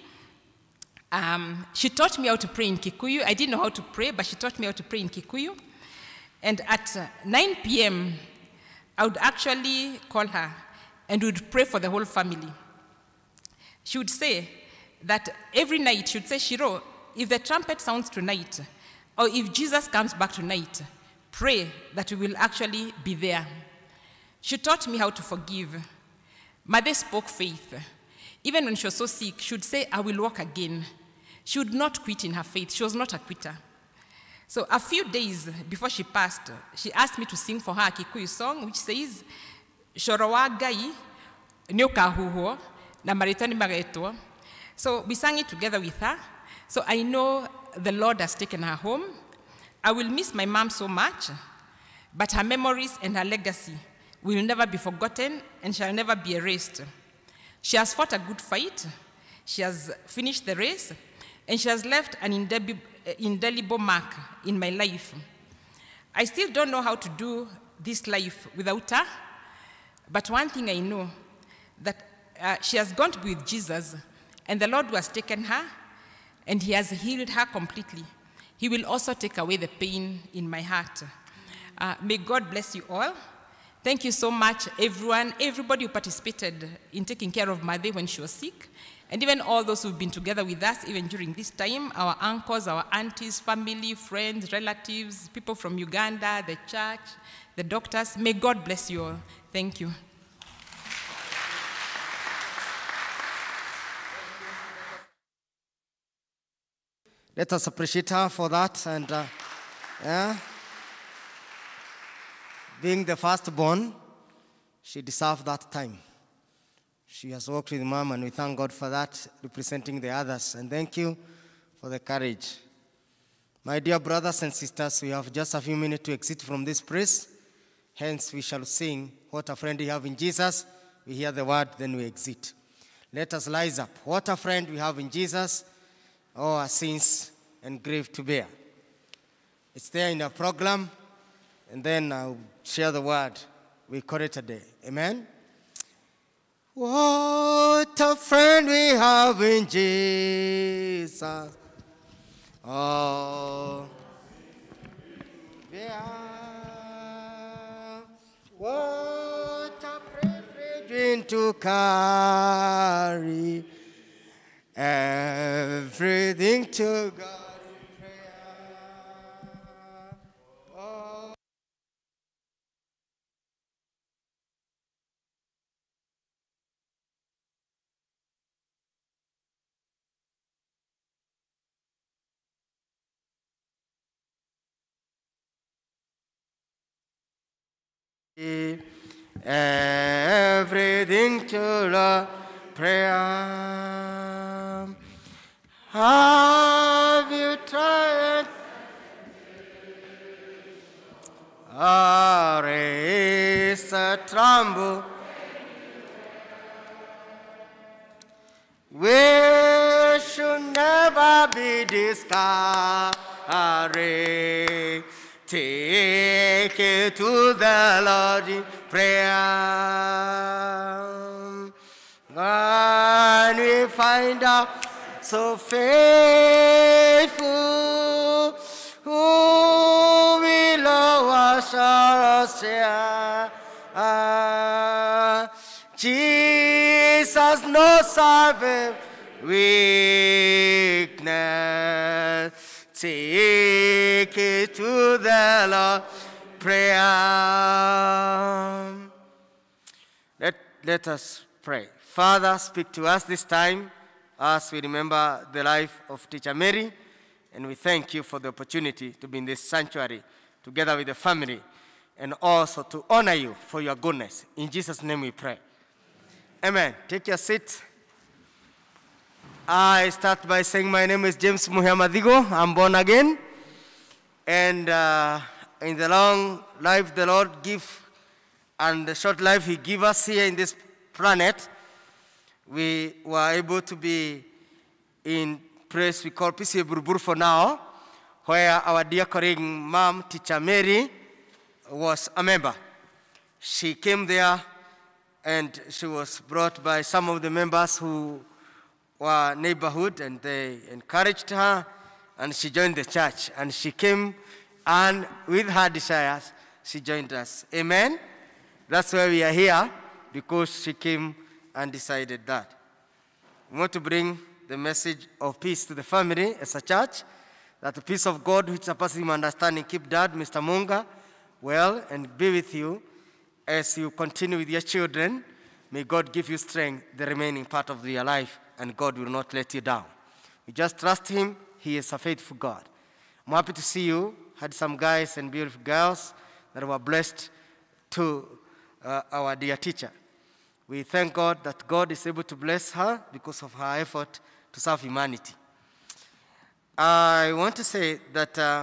Um, she taught me how to pray in Kikuyu. I didn't know how to pray, but she taught me how to pray in Kikuyu. And at uh, nine p m, I would actually call her and would pray for the whole family. She would say that every night, she would say, Shiro, if the trumpet sounds tonight, or if Jesus comes back tonight, pray that we will actually be there. She taught me how to forgive. Mother spoke faith. Even when she was so sick, she would say, I will walk again. She would not quit in her faith. She was not a quitter. So a few days before she passed, she asked me to sing for her a Kikuyu song, which says, Shoro wa Ngai ni ukahuho na maritwa ni magetwo. So we sang it together with her. So I know the Lord has taken her home. I will miss my mom so much, but her memories and her legacy will never be forgotten and shall never be erased. She has fought a good fight, she has finished the race, and she has left an indelible, indelible mark in my life. I still don't know how to do this life without her, but one thing I know, that uh, she has gone to be with Jesus, and the Lord who has taken her, and he has healed her completely. He will also take away the pain in my heart. Uh, may God bless you all. Thank you so much, everyone, everybody who participated in taking care of Mother when she was sick, and even all those who've been together with us even during this time, our uncles, our aunties, family, friends, relatives, people from Uganda, the church, the doctors. May God bless you all. Thank you. Let us appreciate her for that. And uh, yeah, being the firstborn, she deserved that time. She has worked with Mom, and we thank God for that, representing the others. And thank you for the courage. My dear brothers and sisters, we have just a few minutes to exit from this place. Hence, we shall sing, What a Friend We Have in Jesus. We hear the word, then we exit. Let us rise up. What a friend we have in Jesus. All our sins and grief to bear. It's there in our program, and then I'll share the word. We call it a day. Amen? What a friend we have in Jesus. Oh, yeah. What a privilege to carry everything to God in prayer. Oh. Everything to the prayer. Have you tried? Ah, raise a tremble. We should never be discouraged. Take it to the Lord in prayer. When we find out so faithful, who will wash us here? Jesus knows our weakness. Take it to the Lord, prayer. Let, let us pray. Father, speak to us this time as we remember the life of Teacher Mary, and we thank you for the opportunity to be in this sanctuary together with the family, and also to honor you for your goodness. In Jesus' name we pray. Amen. Take your seat. I start by saying my name is James Muhamadigo. I'm born again. And uh, in the long life the Lord give and the short life he gave us here in this planet, we were able to be in place we call P C A Buruburu for now, where our dear colleague, Mom, Teacher Mary, was a member. She came there and she was brought by some of the members who were neighborhood, and they encouraged her, and she joined the church. And she came, and with her desires, she joined us. Amen? That's why we are here, because she came and decided that. We want to bring the message of peace to the family as a church, that the peace of God, which surpasses human understanding, keep Dad, Mister Munga, well, and be with you as you continue with your children. May God give you strength the remaining part of your life, and God will not let you down. We just trust him. He is a faithful God. I'm happy to see you. Had some guys and beautiful girls that were blessed to uh, our dear teacher. We thank God that God is able to bless her because of her effort to serve humanity. I want to say that uh,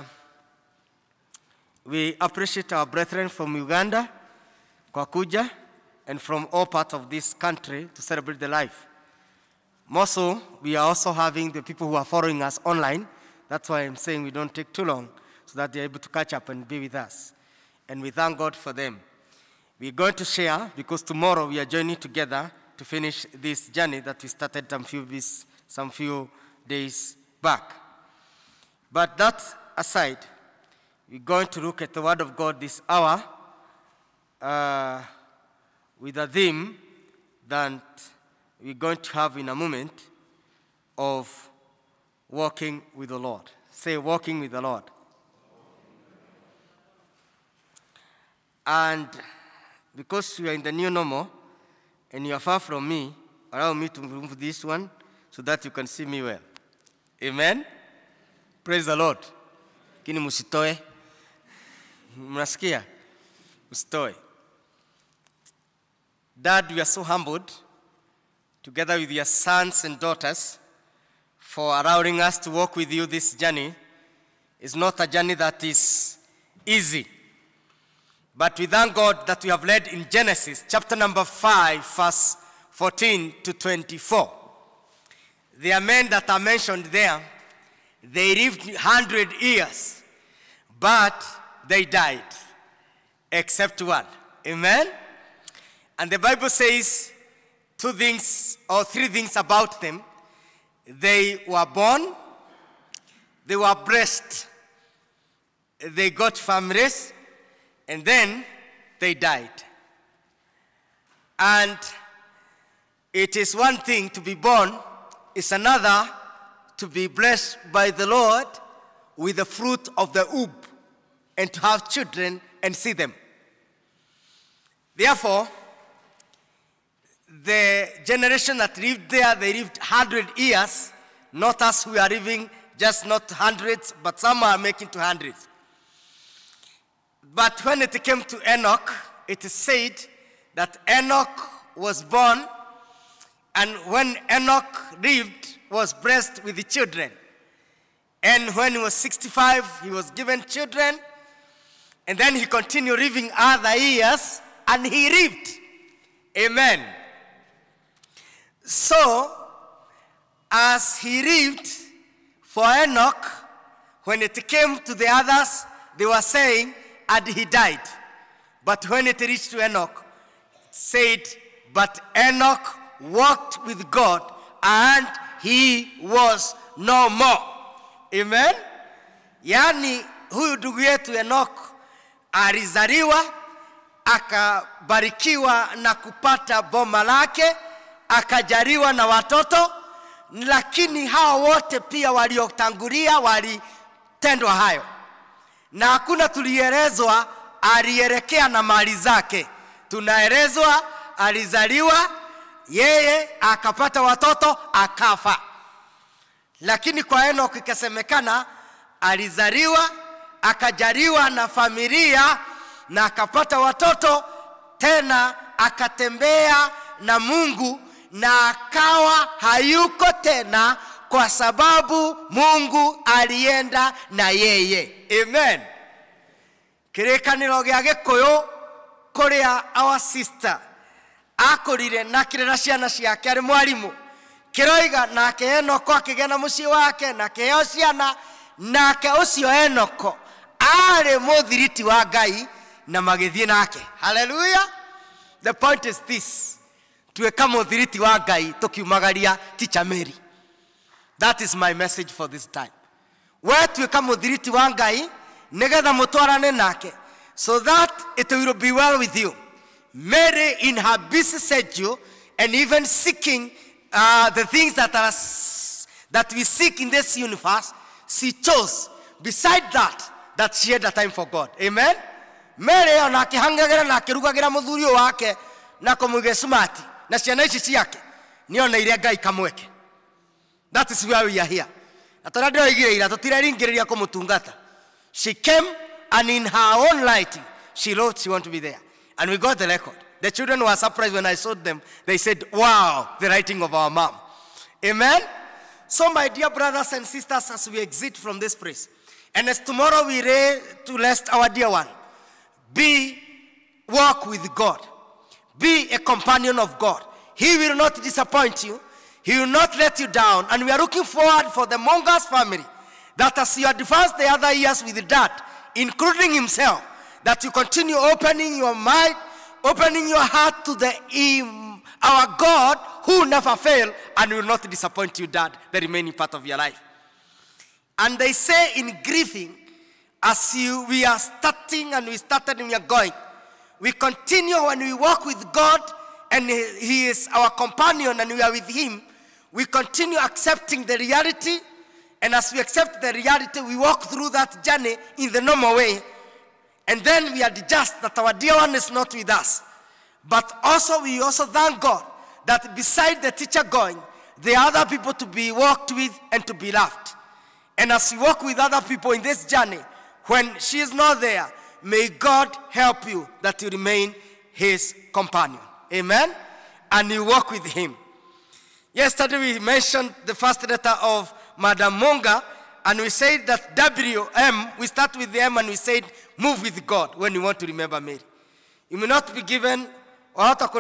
we appreciate our brethren from Uganda, Kwakuja, and from all parts of this country to celebrate the life. More so, we are also having the people who are following us online. That's why I'm saying we don't take too long so that they're able to catch up and be with us. And we thank God for them. We're going to share because tomorrow we are joining together to finish this journey that we started some few, days, some few days back. But that aside, we're going to look at the Word of God this hour uh, with a theme that we're going to have in a moment of walking with the Lord. Say, walking with the Lord. And because you are in the new normal and you are far from me, allow me to remove this one so that you can see me well. Amen? Praise the Lord. Kini musitoe. Mnasikia? Musitoe. Dad, we are so humbled, together with your sons and daughters, for allowing us to walk with you this journey. It's not a journey that is easy. But we thank God that we have led in Genesis, chapter number five, verse fourteen to twenty-four. There are men that are mentioned there. They lived one hundred years, but they died, except one. Amen? And the Bible says two things or three things about them. They were born, they were blessed, they got families, and then they died. And it is one thing to be born, it's another to be blessed by the Lord with the fruit of the womb and to have children and see them. Therefore, the generation that lived there, they lived one hundred years, not us who are living just not hundreds, but some are making to hundreds. But when it came to Enoch, it is said that Enoch was born, and when Enoch lived, was blessed with the children. And when he was sixty-five, he was given children, and then he continued living other years, and he lived. Amen. So, as he lived for Enoch, when it came to the others, they were saying, and he died. But when it reached to Enoch, it said, but Enoch walked with God, and he was no more. Amen? Yani, huyu ndugu yetu Enoch alizaliwa, akabarikiwa na kupata boma lake, akajaliwa na watoto, lakini hao wote pia waliotangulia walitendwa hayo. Na hakuna tulielezwa alielekea na mali zake. Tunaelezwa alizaliwa, yeye akapata watoto, akafa. Lakini kwa Enoch ikasemekana alizaliwa, akajaliwa na familia, na akapata watoto, tena akatembea na Mungu, na akawa hayuko tena kwa sababu Mungu alienda na yeye. Amen. Kirekaniro gya Gikuyu kuria our sister akorire na kirera ciana ciake ari mwarimu kiroiga nake Enoko akigĩa na muciĩ wake na kĩheo ciana, nake ucio Enoko ari muthiriti wa Ngai na magĩthiĩ nake. Hallelujah. The point is this: tuweka muthiriti wa Ngai tukiumagaria Teacher Mary. That is my message for this time. Where tuweka muthiriti wa Ngai negetha mutwarane nake, so that it will be well with you. Mary, in her busy schedule and even seeking uh, the things that are that we seek in this universe, she chose beside that that she had a time for God. Amen. Mary ona akihangagira na akirugagira muthuri wake na kumuge smart na ciana ici ciake ni ona ile Ngai kamweke. That is where we are here. She came, and in her own lighting, she wrote she wanted to be there. And we got the record. The children were surprised when I showed them. They said, wow, the writing of our mom. Amen? So my dear brothers and sisters, as we exit from this place, and as tomorrow we lay to rest our dear one, be, walk with God. Be a companion of God. He will not disappoint you. He will not let you down. And we are looking forward for the Munga's family, that as you advance the other years with Dad, including himself, that you continue opening your mind, opening your heart to the um, our God who never fail and will not disappoint you, Dad, the remaining part of your life. And they say in grieving, as you, we are starting and we started and we are going, we continue when we walk with God and he is our companion and we are with him, we continue accepting the reality, and as we accept the reality, we walk through that journey in the normal way, and then we adjust that our dear one is not with us. But also we also thank God that beside the teacher going, there are other people to be walked with and to be loved. And as we walk with other people in this journey, when she is not there, may God help you that you remain his companion. Amen? And you walk with him. Yesterday we mentioned the first letter of Madam Munga, and we said that W M, we start with the M and we said, move with God when you want to remember Mary. You may not be given, no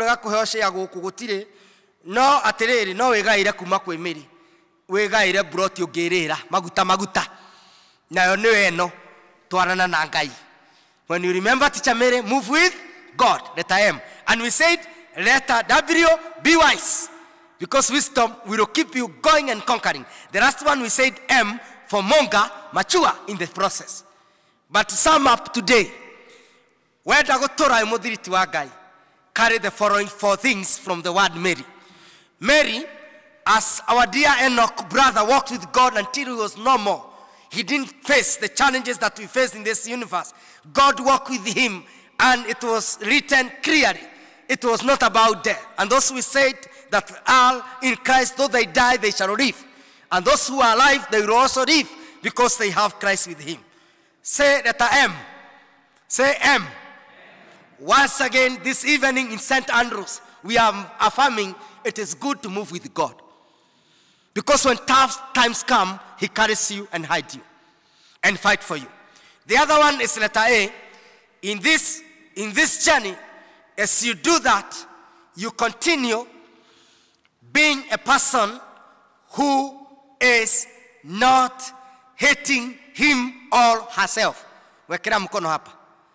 aterere, no wegaire kuma kwe Mary. Wegaire brought you gerera, maguta maguta. Na yone eno, tuarana na ngai. When you remember Teacher Mary, move with God, letter M. And we said, letter W, be wise. Because wisdom will keep you going and conquering. The last one we said M for Munga, mature in the process. But to sum up today, where Dagotora Modiriti Wagai carry the following four things from the word Mary. Mary, as our dear Enoch brother walked with God until he was no more, he didn't face the challenges that we face in this universe. God walked with him, and it was written clearly. It was not about death. And those who said that all in Christ, though they die, they shall live. And those who are alive, they will also live because they have Christ with him. Say letter M. Say M. M. Once again, this evening in Saint Andrews, we are affirming it is good to move with God. Because when tough times come, he carries you and hides you and fight for you. The other one is letter A. In this, in this journey, as you do that, you continue being a person who is not hating him or herself. Wekera mkono hapa.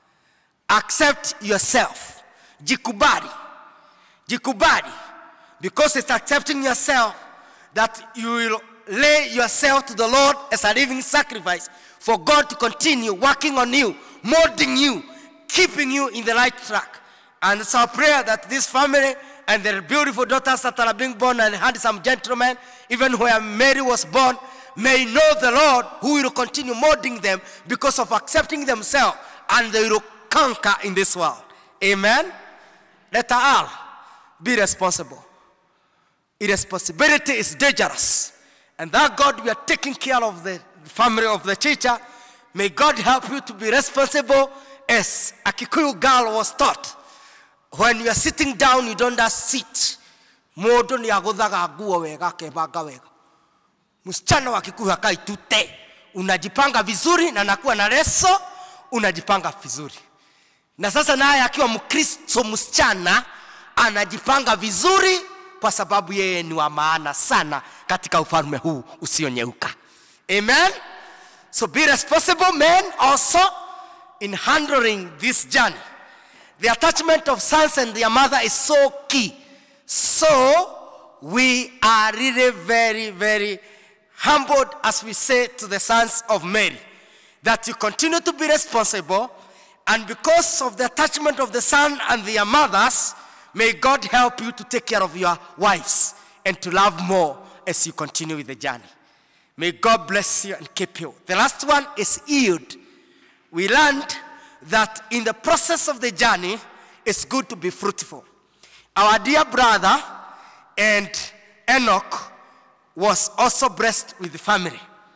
Accept yourself. Jikubali. Jikubali. Because it's accepting yourself that you will lay yourself to the Lord as a living sacrifice for God to continue working on you, molding you, keeping you in the right track. And it's our prayer that this family and their beautiful daughters that are being born and handsome gentlemen, even where Mary was born, may know the Lord who will continue molding them because of accepting themselves, and they will conquer in this world. Amen? Letter R, be responsible. Irresponsibility is dangerous. And that God, we are taking care of the family of the teacher. May God help you to be responsible as a Kikuyu girl was taught. When you are sitting down, you don't just sit. Modo ni agodhaga guo wega kebanga wega. Msichana wa Kikuyu hakai tute. Unajipanga vizuri na nakuwa na leso, unajipanga vizuri. Na sasa naye akiwa Mkristo msichana anajipanga vizuri kwa sababu yeye ni wa maana sana katika ufalme huu usionyeuka. Amen. So be responsible men also in handling this journey. The attachment of sons and their mother is so key. So we are really very, very humbled as we say to the sons of Mary that you continue to be responsible, and because of the attachment of the son and their mothers, may God help you to take care of your wives and to love more as you continue with the journey. May God bless you and keep you. The last one is yield. We learned that in the process of the journey, it's good to be fruitful. Our dear brother and Enoch was also blessed with the family.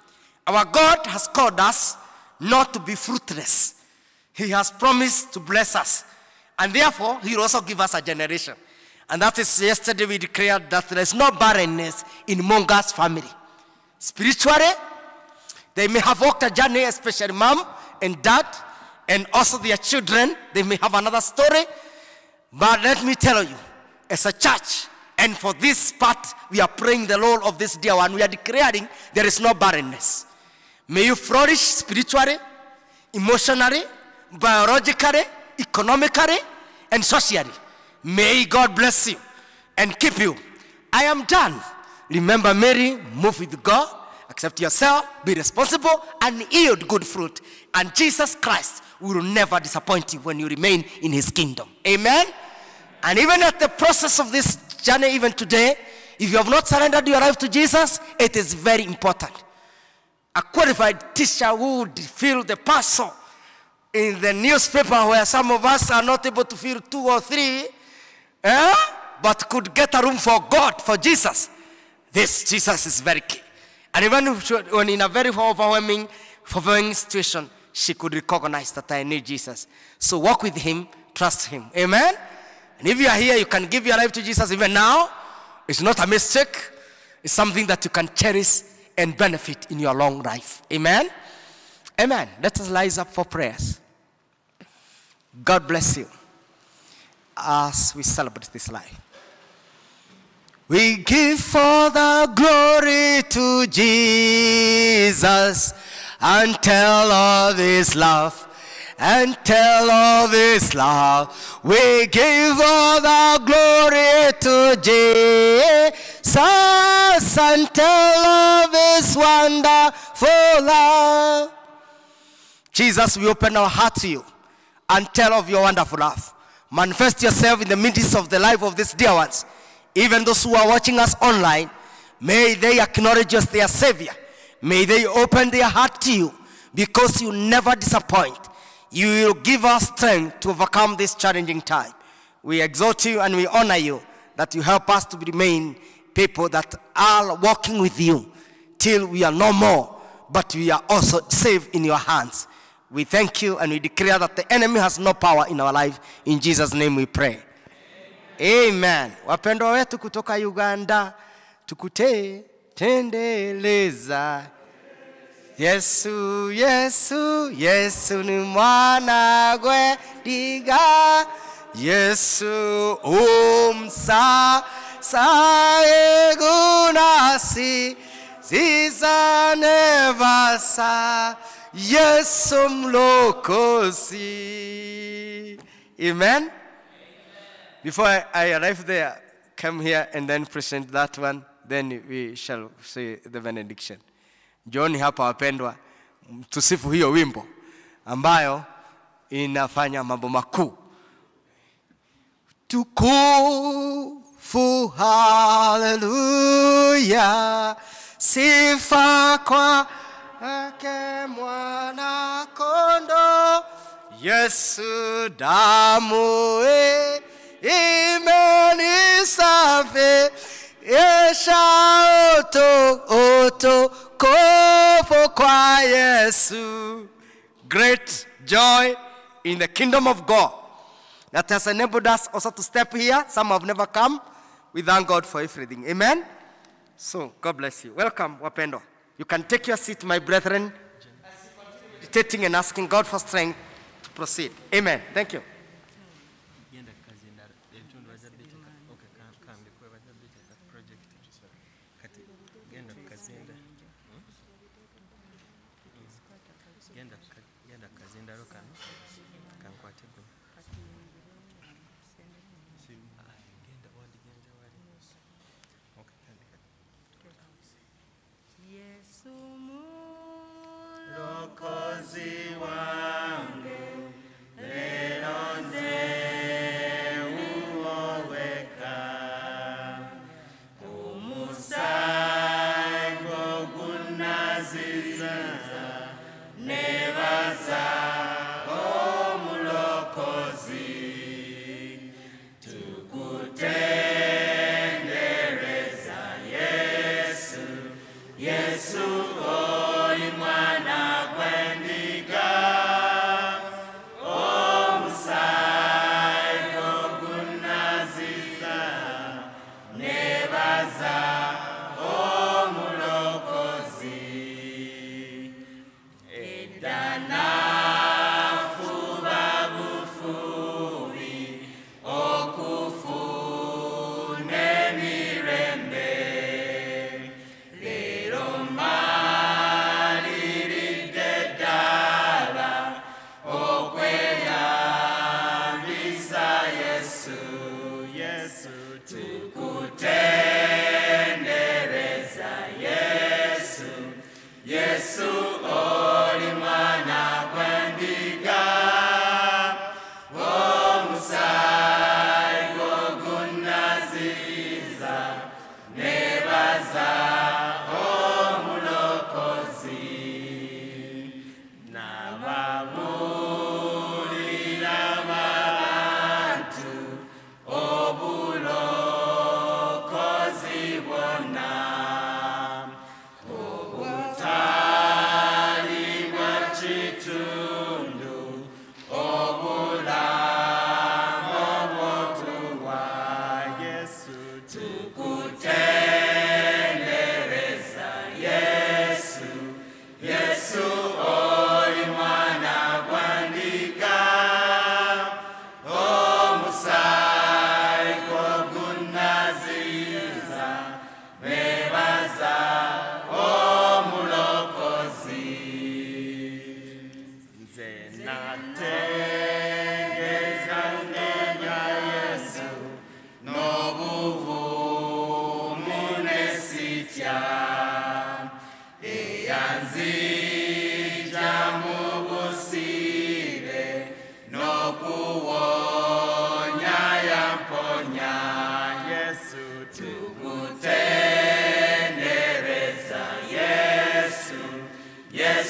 Our God has called us not to be fruitless. He has promised to bless us. And therefore, he will also give us a generation. And that is yesterday we declared that there is no barrenness in Munga's family. Spiritually, they may have walked a journey, especially mom and dad, and also their children. They may have another story. But let me tell you, as a church, and for this part, we are praying the Lord of this dear one. We are declaring there is no barrenness. May you flourish spiritually, emotionally, biologically, economically, and socially. May God bless you and keep you. I am done. Remember, Mary, move with God, accept yourself, be responsible, and yield good fruit. And Jesus Christ will never disappoint you when you remain in his kingdom. Amen? And even at the process of this journey, even today, if you have not surrendered your life to Jesus, it is very important. A qualified teacher who would fill the parcel in the newspaper where some of us are not able to fill two or three, eh, but could get a room for God, for Jesus. This Jesus is very key. And even when in a very overwhelming, overwhelming situation, she could recognize that I need Jesus. So walk with him, trust him. Amen? And if you are here, you can give your life to Jesus even now. It's not a mistake. It's something that you can cherish and benefit in your long life. Amen? Amen. Let us rise up for prayers. God bless you as we celebrate this life. We give all the glory to Jesus and tell of his love. And tell of his love. We give all the glory to Jesus and tell of his wonderful love. Jesus, we open our heart to you and tell of your wonderful love. Manifest yourself in the midst of the life of these dear ones. Even those who are watching us online, may they acknowledge you as their Savior. May they open their heart to you because you never disappoint. You will give us strength to overcome this challenging time. We exhort you and we honor you that you help us to remain people that are walking with you till we are no more, but we are also saved in your hands. We thank you and we declare that the enemy has no power in our life. In Jesus' name we pray. Amen. Wapendwa wetu kutoka Uganda, tukute tendeleza. Yesu, Yesu, Yesu ni mwana gwe diga. Yesu umsa saegunasi ziza nevasa. Yesu mlokosi. Amen. Before I, I arrive there, come here and then present that one. Then we shall say the benediction. John hapa wapendwa, tusifu hiyo wimbo ambayo inafanya mambo makuu. Tukufu, haleluya, sifa kwa ake mwana kondo. Yesu damu e imenisafi, Esha oto oto kofo kwa Yesu. Great joy in the kingdom of God that has enabled us also to step here. Some have never come. We thank God for everything. Amen. So God bless you. Welcome, wapendo. You can take your seat, my brethren, meditating and asking God for strength to proceed. Amen. Thank you. Yesu, oh,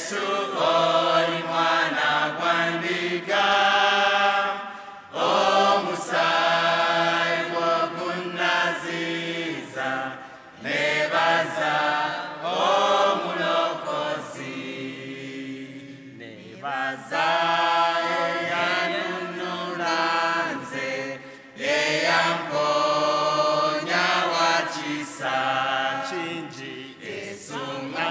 Yesu oli mwana Wanjiku, omusai gwogunaziza, nebaza omulokozi, nebaza eyanunulanze, eyamponya wachisa chinji esunga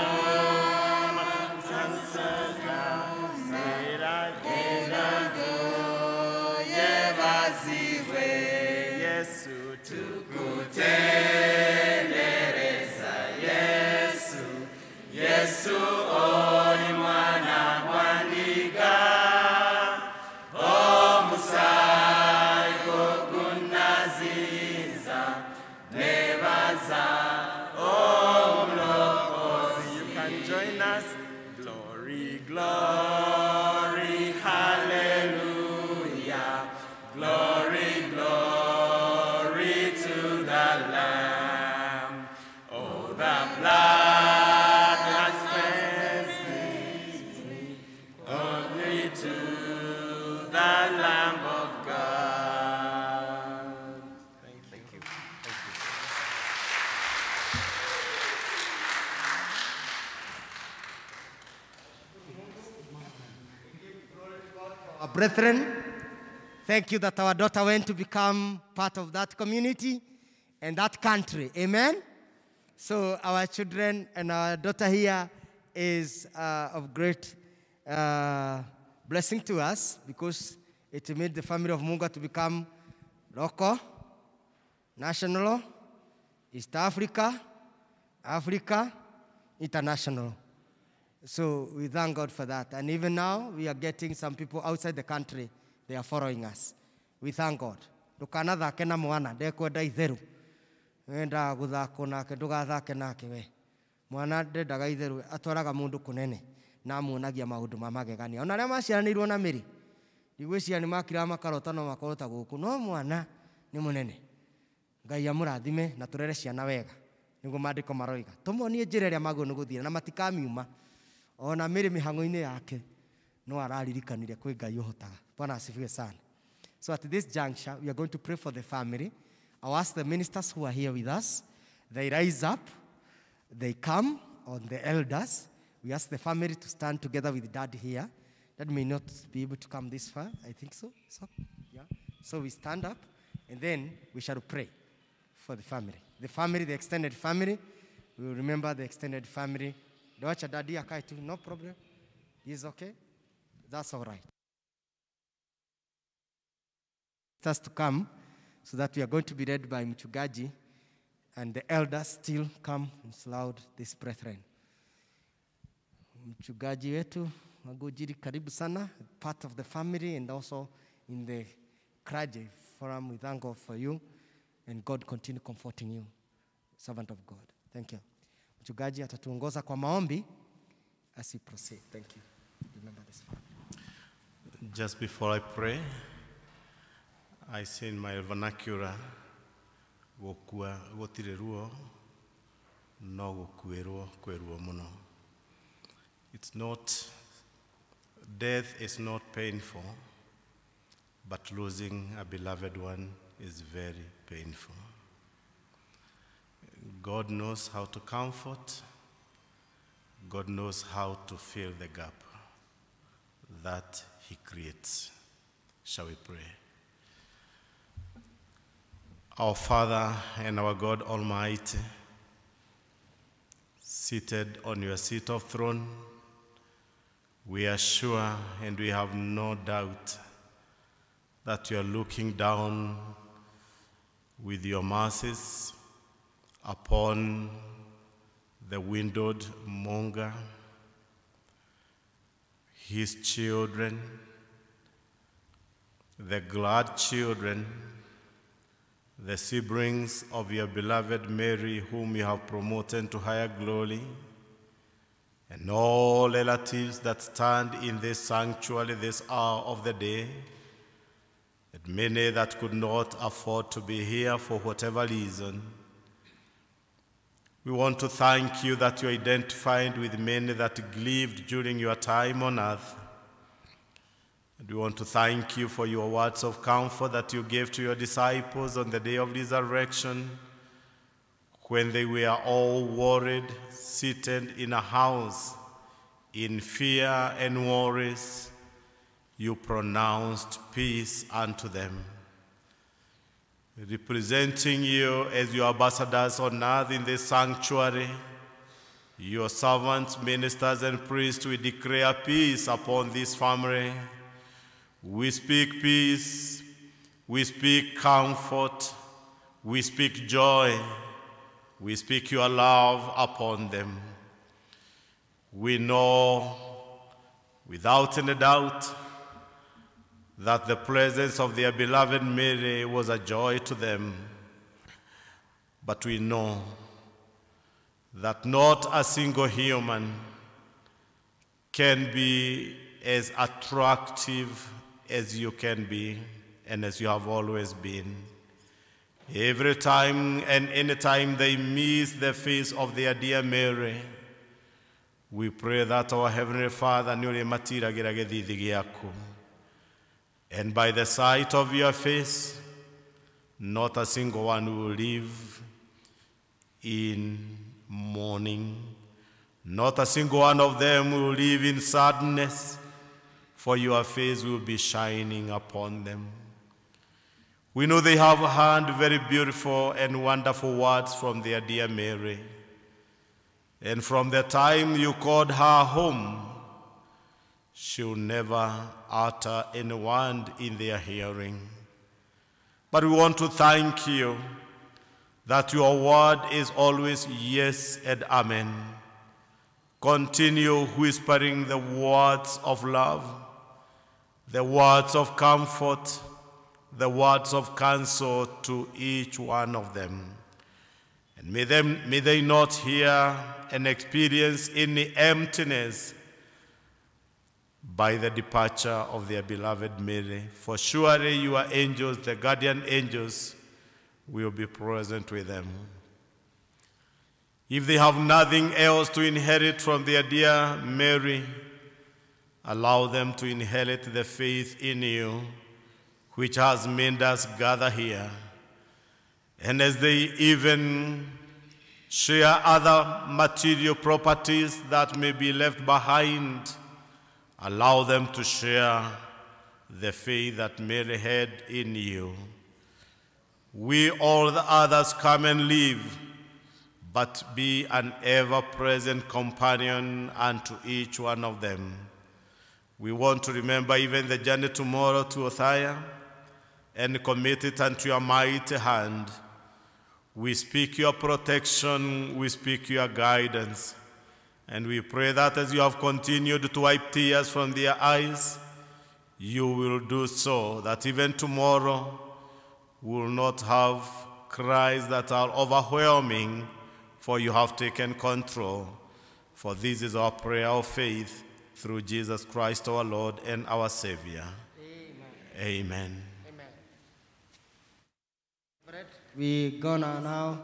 mansasaka mera enago yebaziwe Yesu tukutendereza Yesu Yesu oli mwana Wanjiku, omusai gwogunaziza, nebaza omulokozi. You can join us. Glory, glory, hallelujah. Glory, glory to the Lamb. Oh, the blood has cleansed me. Glory to the Lamb of God. Thank you. Thank you. Our brethren, thank you that our daughter went to become part of that community and that country. Amen? So our children and our daughter here is uh, of great uh, blessing to us because it made the family of Munga to become local, national, East Africa, Africa, international. So we thank God for that. And even now, we are getting some people outside the country. They are following us. We thank God. Ndukanathake na mwana ndekwenda itheru. Wenda guthako nake ndugathake nake we. Mwana ndendaga itheru atwaraga mundu kunene na amuonagia maundu ma magegania. Ona aria maciaranirwo na Mĩri. Ndigwĩciria nĩ makira makarota no makorota gũkũ. No mwana nĩ mũnene. Ngai amũrathime na tũrere ciana wega. Nĩguo maandĩko maroiga. Tũmonie njĩra ĩrĩa magĩrĩirwo nĩ gũthiĩ na matikamiuma. Ona Mĩri mĩhang'o-inĩ yake no araririkanire kwĩ Ngai ũhotaga. Bwana asifiwe sana. So at this juncture, we are going to pray for the family. I'll ask the ministers who are here with us. They rise up. They come on the elders. We ask the family to stand together with Dad here. Dad may not be able to come this far. I think so. So, yeah. So we stand up, and then we shall pray for the family. The family, the extended family. We will remember the extended family. Doacha Daddy akae tu, no problem. He's okay. That's all right. Us to come so that we are going to be led by Mchungaji, and the elders still come and loud this brethren. Mchungaji wetu Magujiri, karibu sana, part of the family and also in the Kraje forum. We thank God for you, and God continue comforting you, servant of God. Thank you. Mchungaji atatuongoza kwa maombi as we proceed. Thank you. Remember this. Just before I pray, I say in my vernacular, gokua gotire ruo no gokuerwo kwerwo muno. It's not, death is not painful, but losing a beloved one is very painful. God knows how to comfort. God knows how to fill the gap that He creates. Shall we pray? Our Father and our God Almighty, seated on your seat of throne, we are sure and we have no doubt that you are looking down with your mercies upon the widowed Munga, his children, the glad children, the siblings of your beloved Mary, whom you have promoted to higher glory, and all relatives that stand in this sanctuary this hour of the day, and many that could not afford to be here for whatever reason. We want to thank you that you identified with many that lived during your time on earth. And we want to thank you for your words of comfort that you gave to your disciples on the day of resurrection, when they were all worried, seated in a house, in fear and worries. You pronounced peace unto them. Representing you as your ambassadors on earth in this sanctuary, your servants, ministers, and priests, we declare peace upon this family. We speak peace, we speak comfort, we speak joy, we speak your love upon them. We know without any doubt that the presence of their beloved Mary was a joy to them. But we know that not a single human can be as attractive as you can be and as you have always been. Every time and any time they miss the face of their dear Mary, we pray that our Heavenly Father, and by the sight of your face, not a single one will live in mourning. Not a single one of them will live in sadness, for your face will be shining upon them. We know they have heard very beautiful and wonderful words from their dear Mary. And from the time you called her home, she'll never utter any word in their hearing. But we want to thank you that your word is always yes and amen. Continue whispering the words of love, the words of comfort, the words of counsel to each one of them. And may, them, may they not hear and experience any emptiness by the departure of their beloved Mary. For surely your angels, the guardian angels, will be present with them. If they have nothing else to inherit from their dear Mary, allow them to inherit the faith in you, which has made us gather here. And as they even share other material properties that may be left behind, allow them to share the faith that Mary had in you. We all the others come and live, but be an ever-present companion unto each one of them. We want to remember even the journey tomorrow to Othaya and commit it unto your mighty hand. We speak your protection, we speak your guidance. And we pray that as you have continued to wipe tears from their eyes, you will do so, that even tomorrow we will not have cries that are overwhelming, for you have taken control. For this is our prayer of faith through Jesus Christ our Lord and our Savior. Amen. Amen. Amen. We're gonna now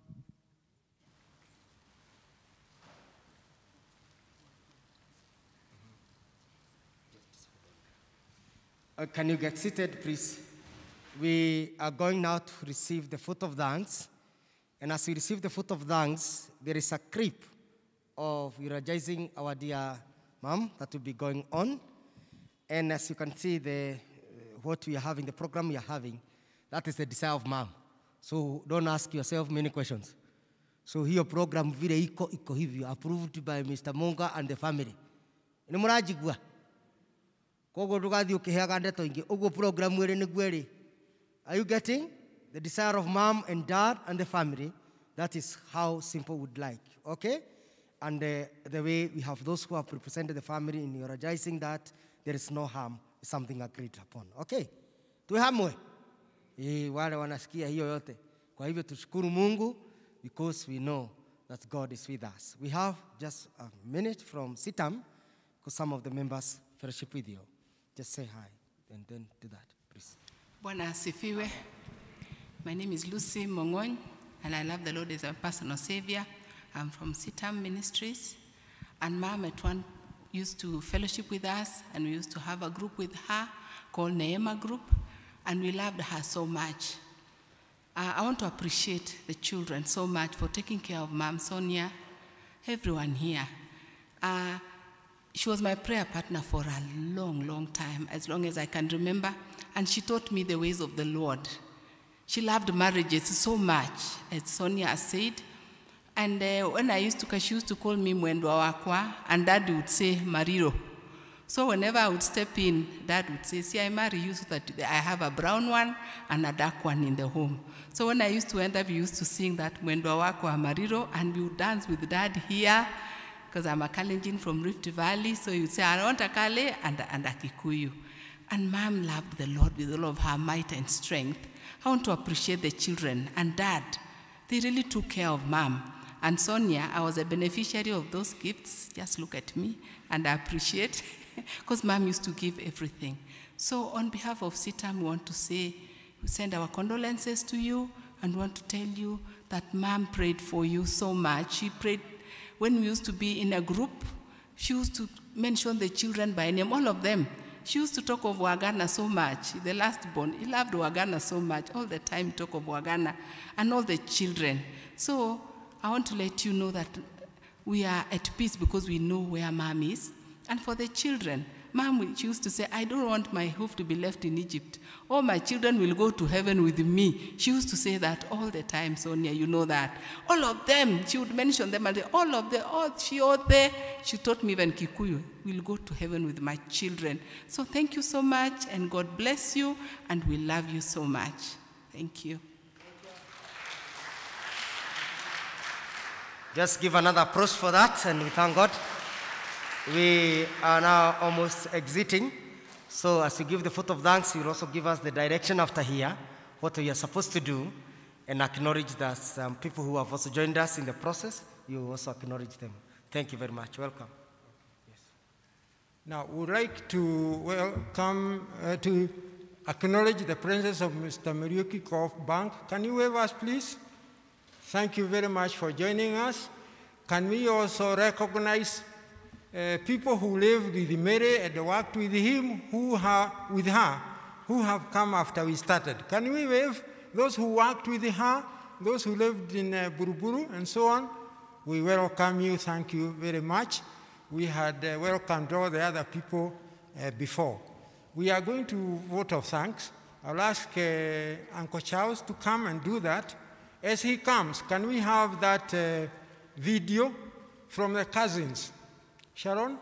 Uh, can you get seated, please? We are going now to receive the foot of thanks. And as we receive the foot of thanks, there is a creep of eulogizing our dear mom that will be going on. And as you can see, the, uh, what we are having, the program we are having, that is the desire of mom. So don't ask yourself many questions. So here program vile iko iko hivyo, approved by Mister Munga and the family. Ni murajigua. Kogo tugathi ukiheaga ndeto ingi ugo program wele nigueri. Are you getting the desire of mom and dad and the family? That is how simple would like, okay? And uh, the way we have those who have represented the family in eulogizing that there is no harm, something agreed upon, okay? Tuhamwe. Eh, wale wanasikia hiyo yote. Kwa hivyo tushukuru Mungu because we know that God is with us. We have just a minute from Sitam because some of the members fellowship with you. Just say hi and then do that, please. Bwana asifiwe. My name is Lucy Mongony, and I love the Lord as a personal Savior. I'm from Sitam Ministries, and Mom at one used to fellowship with us, and we used to have a group with her called Neema Group, and we loved her so much. Uh, I want to appreciate the children so much for taking care of Mom Sonia, everyone here. Uh, she was my prayer partner for a long, long time, as long as I can remember, and she taught me the ways of the Lord. She loved marriages so much, as Sonia has said. And uh, when I used to, she used to call me Mwendwa Wakwa, and Dad would say Mariro. So whenever I would step in, Dad would say, see, I marry you so that I have a brown one and a dark one in the home. So when I used to enter, we used to sing that Mwendwa Wakwa Mariro, and we would dance with Dad here, because I'm a Kalenjin from Rift Valley. So he would say, I want a Kale and, and a Kikuyu. And Mom loved the Lord with all of her might and strength. I want to appreciate the children and Dad. They really took care of Mom. And Sonia, I was a beneficiary of those gifts. Just look at me, and I appreciate, because Mom used to give everything. So on behalf of Sitam, we want to say, we send our condolences to you, and want to tell you that Mom prayed for you so much. She prayed, when we used to be in a group, she used to mention the children by name, all of them. She used to talk of Wagana so much. The last born, he loved Wagana so much. All the time talk of Wagana and all the children. So I want to let you know that we are at peace because we know where Mom is. And for the children, Mom, she used to say, I don't want my hoof to be left in Egypt. All my children will go to heaven with me. She used to say that all the time, Sonia, you know that. All of them, she would mention them, and all of them, all she all there, she taught me even Kikuyu, will go to heaven with my children. So thank you so much, and God bless you, and we love you so much. Thank you. Just give another applause for that, and we thank God. We are now almost exiting. So as we give the vote of thanks, you will also give us the direction after here, what we are supposed to do, and acknowledge that some people who have also joined us in the process, you will also acknowledge them. Thank you very much. Welcome. Yes. Now, we would like to welcome, uh, to acknowledge the presence of Mister Muriuki Kof Bank. Can you wave us, please? Thank you very much for joining us. Can we also recognize uh, people who lived with Mary and worked with him, who have, with her, who have come after we started? Can we wave those who worked with her, those who lived in uh, Buruburu and so on? We welcome you. Thank you very much. We had uh, welcomed all the other people uh, before. We are going to vote of thanks. I'll ask uh, Uncle Charles to come and do that. As he comes, can we have that uh, video from the cousins? Sharon?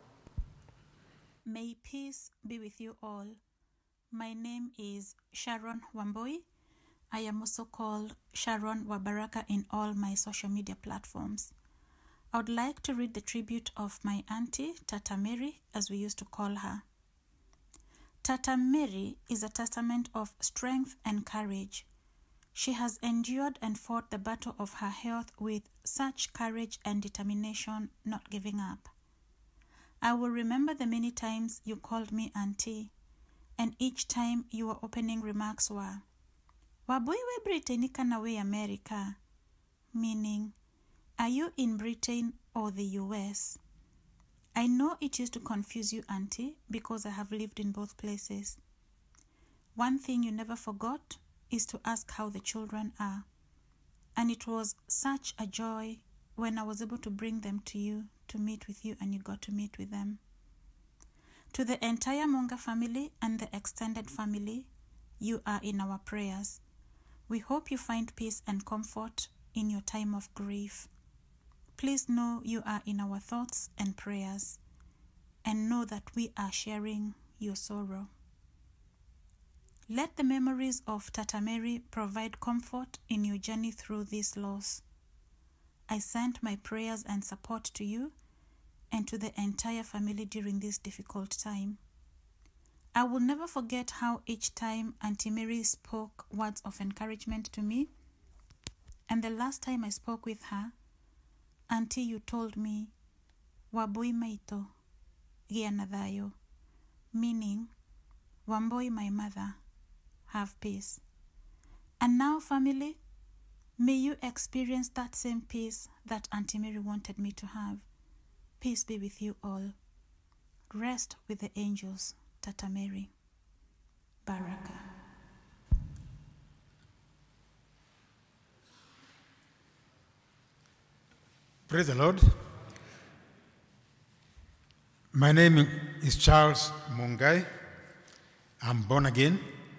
May peace be with you all. My name is Sharon Wamboi. I am also called Sharon Wabaraka in all my social media platforms. I would like to read the tribute of my auntie, Tata Mary, as we used to call her. Tata Mary is a testament of strength and courage. She has endured and fought the battle of her health with such courage and determination, not giving up. I will remember the many times you called me auntie, and each time your opening remarks were, Waboi we Britain kana we America? Meaning, are you in Britain or the U S? I know it used to confuse you, auntie, because I have lived in both places. One thing you never forgot is to ask how the children are. And it was such a joy when I was able to bring them to you, to meet with you, and you got to meet with them. To the entire Munga family and the extended family, you are in our prayers. We hope you find peace and comfort in your time of grief. Please know you are in our thoughts and prayers, and know that we are sharing your sorrow. Let the memories of Tata Mary provide comfort in your journey through this loss. I send my prayers and support to you and to the entire family during this difficult time. I will never forget how each time Auntie Mary spoke words of encouragement to me, and the last time I spoke with her, Auntie, you told me, Waboi maito, gianadayo, meaning, Wamboi my mother, have peace. And now, family, May you experience that same peace that Auntie Mary wanted me to have. Peace be with you all. Rest with the angels, Tata Mary. Baraka. Praise the Lord. My name is Charles Munga. I'm born again.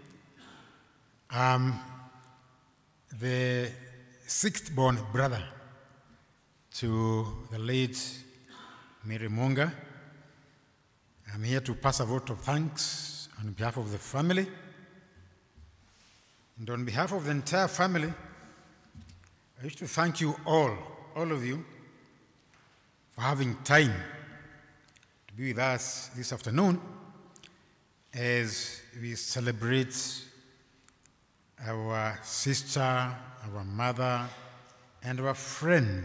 I'm the sixth born brother to the late Mary Munga. I'm here to pass a vote of thanks on behalf of the family. And on behalf of the entire family, I wish to thank you all, all of you, for having time to be with us this afternoon as we celebrate our sister, our mother, and our friend.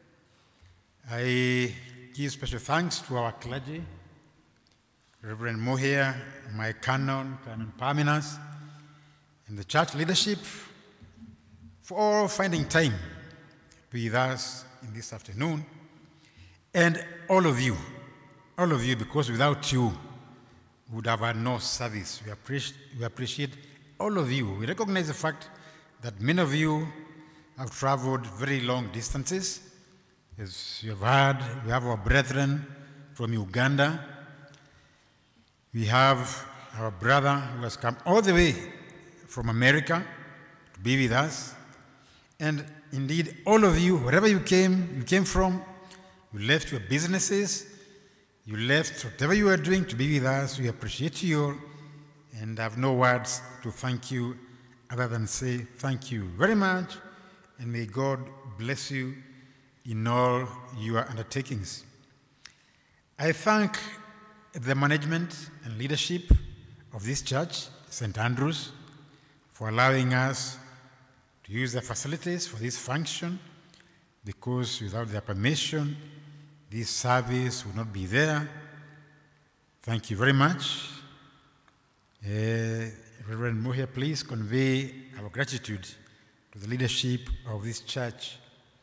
I give special thanks to our clergy, Reverend Mohia, my canon, Canon Parmenas, and the church leadership for all finding time to be with us in this afternoon. And all of you, all of you, because without you, we would have had no service. We appreciate, we appreciate all of you. We recognize the fact that many of you have traveled very long distances. As you have heard, we have our brethren from Uganda. We have our brother who has come all the way from America to be with us. And indeed, all of you, wherever you came, you came from, you left your businesses, you left whatever you were doing to be with us. We appreciate you all and have no words to thank you other than say thank you very much, and may God bless you in all your undertakings. I thank the management and leadership of this church, Saint Andrew's, for allowing us to use the facilities for this function, because without their permission, this service would not be there. Thank you very much. Uh, Reverend Mohia, please convey our gratitude to the leadership of this church.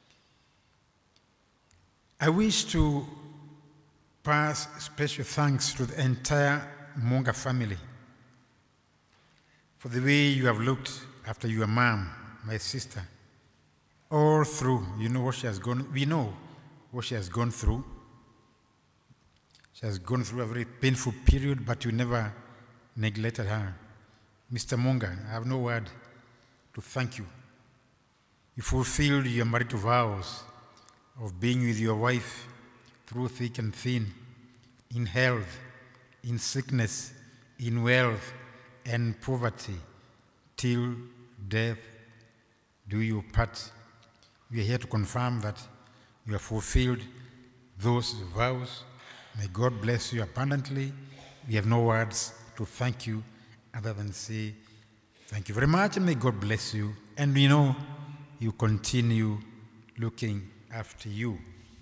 I wish to pass special thanks to the entire Munga family for the way you have looked after your mom, my sister, all through. You know what she has gone, we know what she has gone through. She has gone through a very painful period, but you never neglected her. Mister Munga, I have no word to thank you. You fulfilled your marital vows of being with your wife through thick and thin, in health, in sickness, in wealth, and poverty, till death do you part. We are here to confirm that you have fulfilled those vows. May God bless you abundantly. We have no words to thank you other than say thank you very much, and may God bless you. And we know you continue looking after you.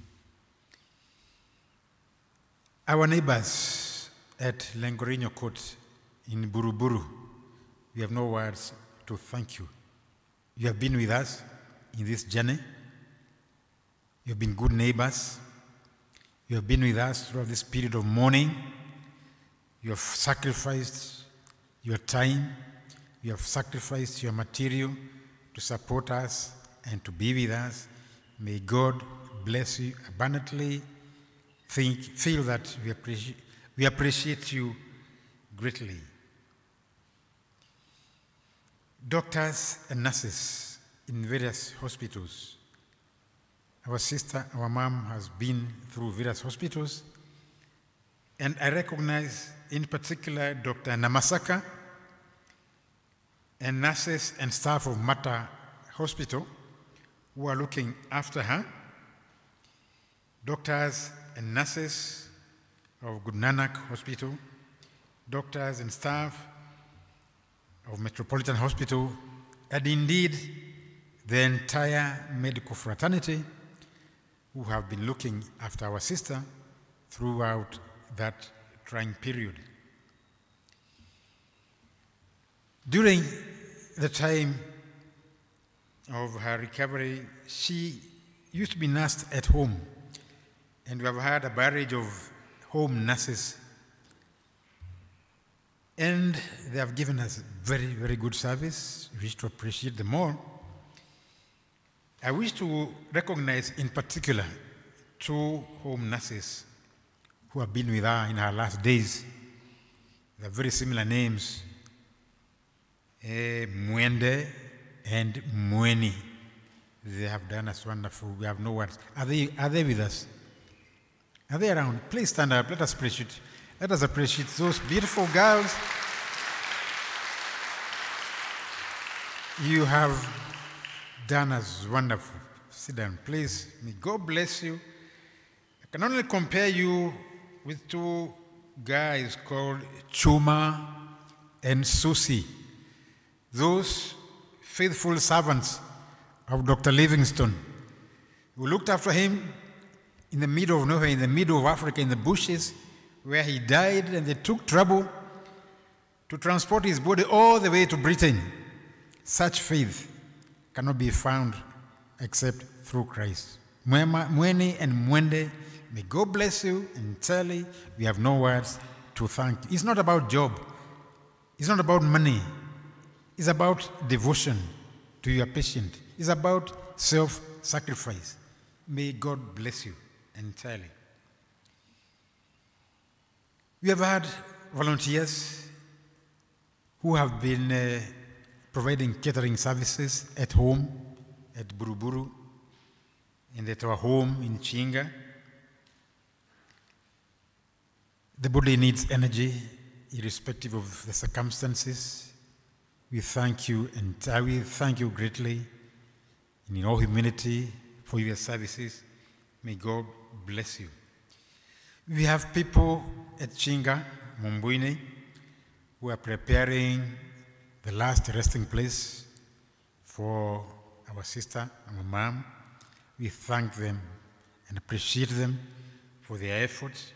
Our neighbors at Lengorino Court in Buruburu, we have no words to thank you. You have been with us in this journey. You have been good neighbors. You have been with us throughout this period of mourning. You have sacrificed your time. You have sacrificed your material to support us and to be with us. May God bless you abundantly. Think, feel that we appreciate, we appreciate you greatly. Doctors and nurses in various hospitals. Our sister, our mom has been through various hospitals, and I recognize in particular Doctor Namasaka and nurses and staff of Mata Hospital who are looking after her. Doctors and nurses of Good Nanak Hospital, doctors and staff of Metropolitan Hospital, and indeed the entire medical fraternity who have been looking after our sister throughout that trying period. During the time of her recovery, she used to be nursed at home, and we have had a barrage of home nurses, and they have given us very, very good service. We wish to appreciate them all. I wish to recognize in particular two home nurses who have been with her in her last days. They have very similar names, eh, Mwende and Mweni. They have done us wonderful. We have no words. Are they, are they with us? Are they around? Please stand up. Let us appreciate. Let us appreciate those beautiful girls. You have done us wonderful. Sit down, please. May God bless you. I can only compare you with two guys called Chuma and Susie. Those faithful servants of Doctor Livingstone, who looked after him in the middle of nowhere, in the middle of Africa, in the bushes, where he died, and they took trouble to transport his body all the way to Britain. Such faith cannot be found except through Christ. Mweni and Mwende, may God bless you, and Charlie, we have no words to thank you. It's not about job. It's not about money. It's about devotion to your patient. It's about self-sacrifice. May God bless you entirely. We have had volunteers who have been uh, providing catering services at home, at Buruburu, and at our home in Chinga. The body needs energy, irrespective of the circumstances. We thank you, and I will thank you greatly, and in all humility, for your services. May God bless you. We have people at Chinga, Mumbuini, who are preparing the last resting place for our sister, our mom. We thank them and appreciate them for their efforts.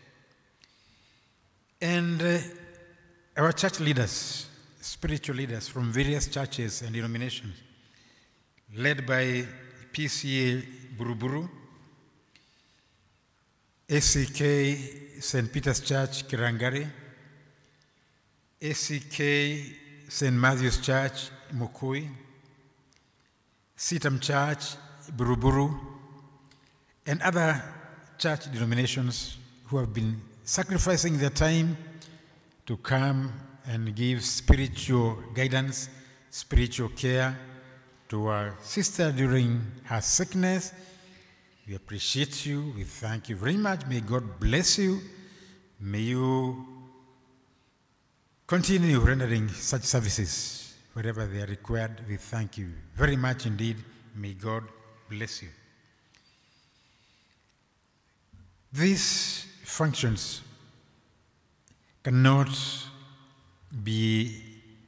And uh, our church leaders, spiritual leaders from various churches and denominations, led by P C A Buruburu, A C K Saint Peter's Church Kirangari, A C K Saint Matthew's Church Mukui, Sitam Church Buruburu, and other church denominations who have been sacrificing their time to come and give spiritual guidance, spiritual care to our sister during her sickness. We appreciate you. We thank you very much. May God bless you. May you continue rendering such services wherever they are required. We thank you very much indeed. May God bless you. These functions cannot be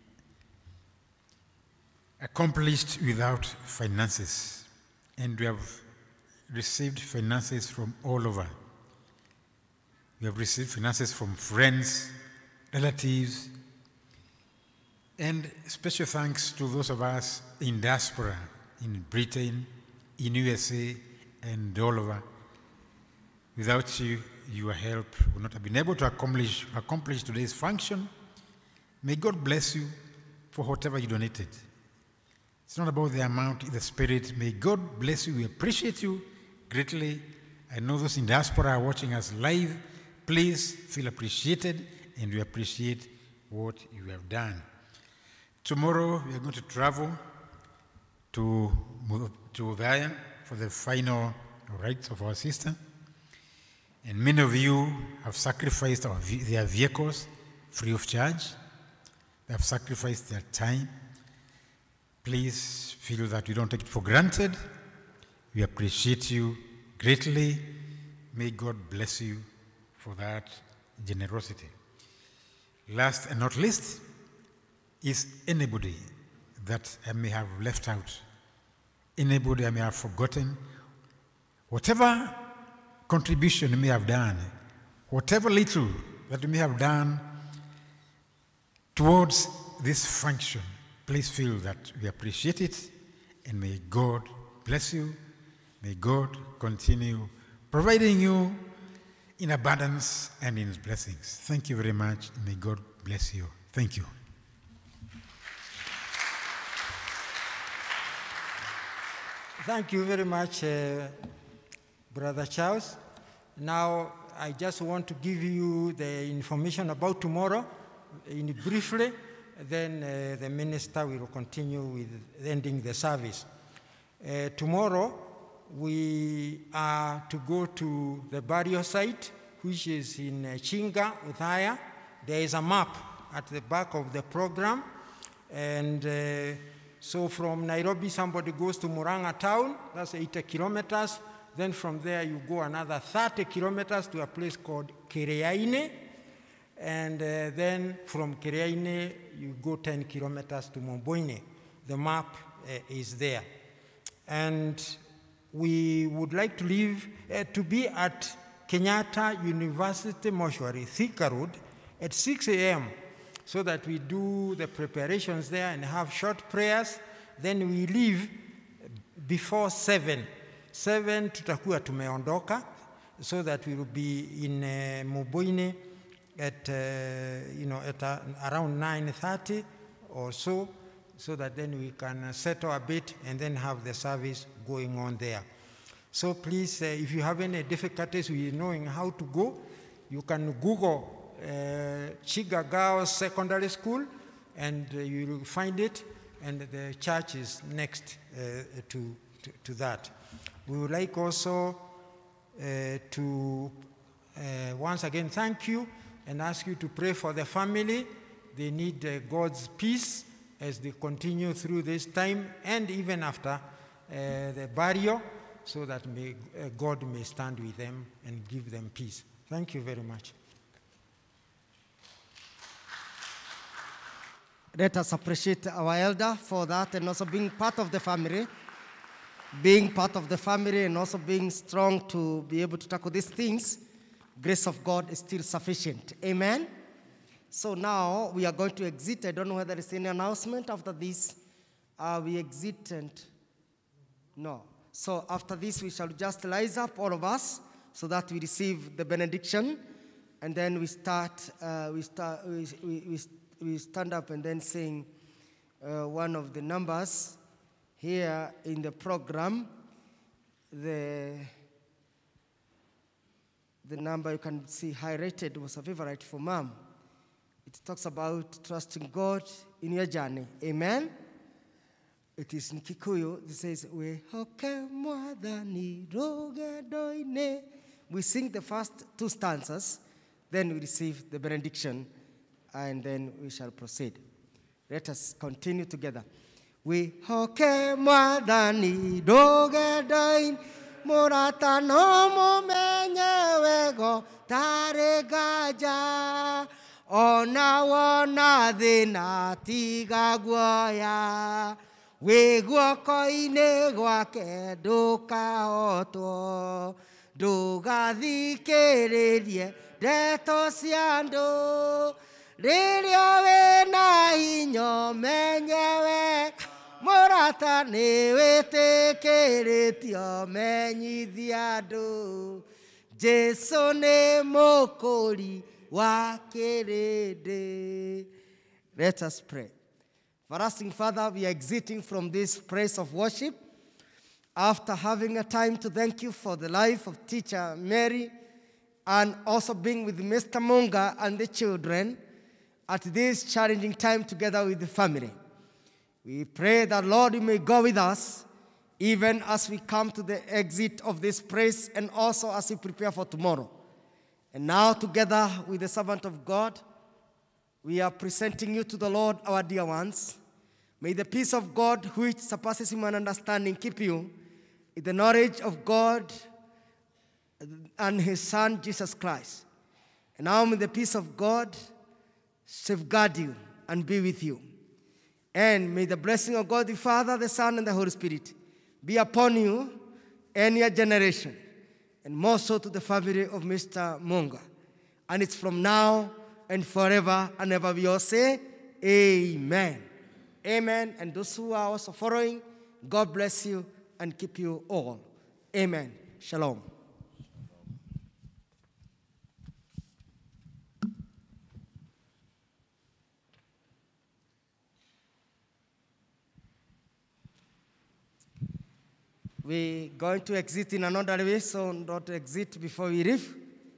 accomplished without finances, and we have received finances from all over. We have received finances from friends, relatives, and special thanks to those of us in diaspora, in Britain, in U S A, and all over. Without you, your help would not have been able to accomplish, accomplish today's function. May God bless you for whatever you donated. It's not about the amount, it's the spirit. May God bless you. We appreciate you greatly. I know those in diaspora are watching us live. Please feel appreciated, and we appreciate what you have done. Tomorrow, we are going to travel to, to Udaya for the final rites of our sister. And many of you have sacrificed our, their vehicles free of charge. They have sacrificed their time. Please feel that we don't take it for granted. We appreciate you greatly. May God bless you for that generosity. Last and not least is anybody that I may have left out, anybody I may have forgotten, whatever contribution you may have done, whatever little that you may have done towards this function, please feel that we appreciate it And may God bless you. May God continue providing you in abundance and in his blessings. Thank you very much. May God bless you. Thank you. Thank you very much, uh, Brother Charles. Now, I just want to give you the information about tomorrow in briefly. Then uh, the minister will continue with ending the service. Uh, tomorrow, we are to go to the burial site, which is in uh, Chinga, Uthaya. There is a map at the back of the program. And uh, so from Nairobi, somebody goes to Murang'a town, that's eighty kilometers. Then from there, you go another thirty kilometers to a place called Kereaine. And uh, then from Kereaine, you go ten kilometers to Momboine. The map uh, is there. And we would like to leave, uh, to be at Kenyatta University Mortuary, Thika Road, at six A M so that we do the preparations there and have short prayers. Then we leave before seven. Seven tutakuwa tumeondoka, so that we will be in uh, Momboine at, uh, you know, at uh, around nine thirty or so, so that then we can uh, settle a bit and then have the service going on there. So please, uh, if you have any difficulties with knowing how to go, you can Google uh, Chiga Girls Secondary School, and uh, you will find it, and the church is next uh, to, to, to that. We would like also uh, to uh, once again thank you and ask you to pray for the family. They need uh, God's peace as they continue through this time and even after uh, the burial, so that may, uh, God may stand with them and give them peace. Thank you very much. Let us appreciate our elder for that, and also being part of the family. Being part of the family and also being strong to be able to tackle these things. Grace of God is still sufficient. Amen? So now we are going to exit. I don't know whether there is any announcement after this. Uh, we exit and no. So after this, we shall just rise up, all of us, so that we receive the benediction, and then we start. Uh, we start. We, we, we stand up and then sing uh, one of the numbers here in the program. The the number you can see highlighted was a favorite for Mom. It talks about trusting God in your journey. Amen. It is in Kikuyu. It says, we We sing the first two stanzas, then we receive the benediction, and then we shall proceed. Let us continue together. We hoke mwadhani doge doin murata no momenye wego taregaja ona wona thina tiga guoya wi guoko-inĩ gwake ndũkahotwo ndũgathikĩrĩrie ndeto cia andũ rĩrĩa wĩna hinya menyewe mũrata nĩ wĩtĩkĩrĩtio menyithia andũ Jesũ nĩ mũkũri wa kĩrĩndĩ. Let us pray. Everlasting Father, we are exiting from this place of worship after having a time to thank you for the life of Teacher Mary and also being with Mister Munga and the children at this challenging time together with the family. We pray that, Lord, you may go with us even as we come to the exit of this place and also as we prepare for tomorrow. And now, together with the servant of God, we are presenting you to the Lord, our dear ones. May the peace of God, which surpasses human understanding, keep you in the knowledge of God and his Son, Jesus Christ. And now may the peace of God safeguard you and be with you. And may the blessing of God the Father, the Son, and the Holy Spirit be upon you and your generation, and more so to the family of Mister Munga. And it's from now and forever and ever we all say, Amen. Amen. And those who are also following God bless you and keep you all. Amen. Shalom. We're going to exit in another way, so don't exit before we leave.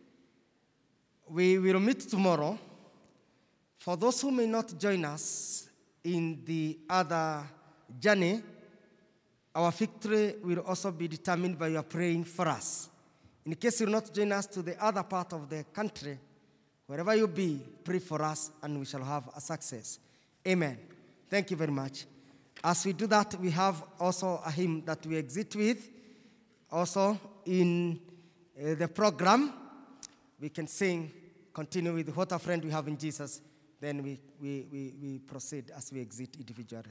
We will meet tomorrow. For those who may not join us in the other journey, our victory will also be determined by your praying for us. In case you will not join us to the other part of the country, wherever you be, pray for us and we shall have a success. Amen. Thank you very much. As we do that, we have also a hymn that we exit with. Also in uh, the program, we can sing, continue with What a Friend We Have in Jesus. Then we, we, we, we proceed as we exit individually.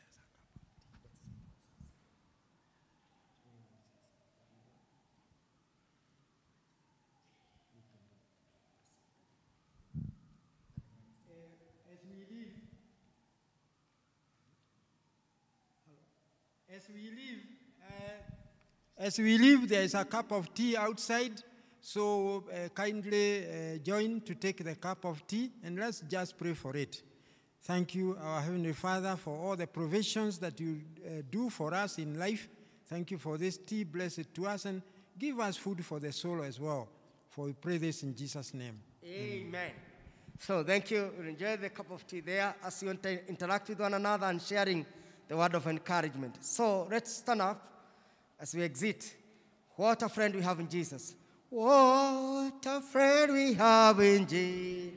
As we leave, uh, as we leave, there is a cup of tea outside. So uh, kindly uh, join to take the cup of tea, and let's just pray for it. Thank you, our Heavenly Father, for all the provisions that you uh, do for us in life. Thank you for this tea. Bless it to us, and give us food for the soul as well. For we pray this in Jesus' name. Amen. So thank you. Enjoy the cup of tea there as you inter interact with one another and sharing the word of encouragement. So let's stand up as we exit. What a friend we have in Jesus. What a friend we have in Jesus.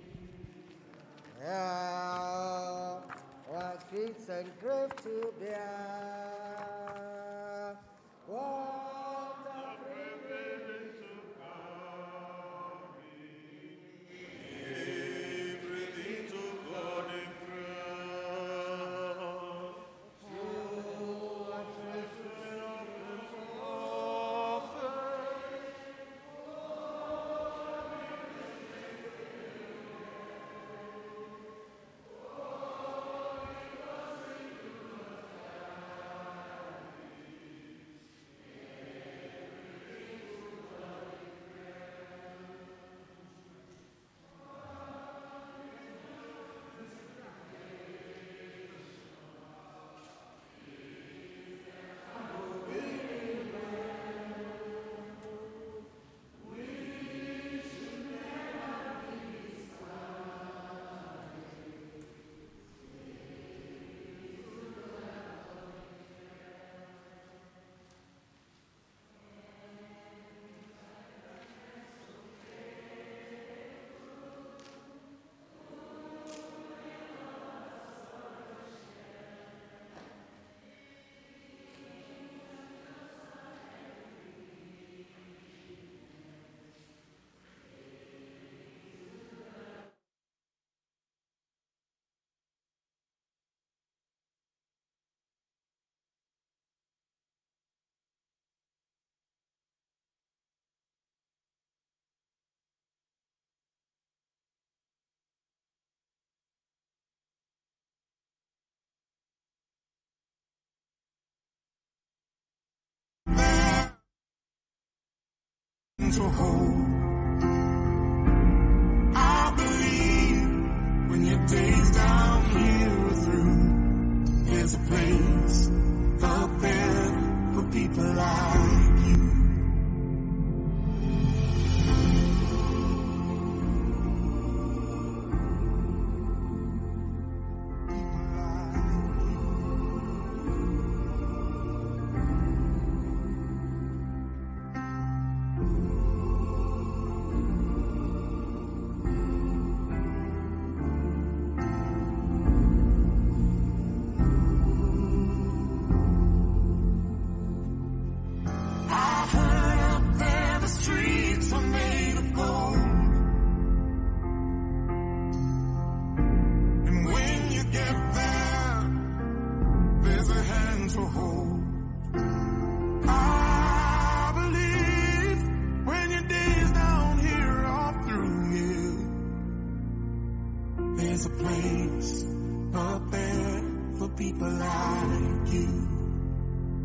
Yeah, what griefs and grief to bear. What a privilege to carry everything to God in prayer. Oh, what a to hold. I believe when your days down here are through, there's a place up there for people like you. There's a place up there for people like you.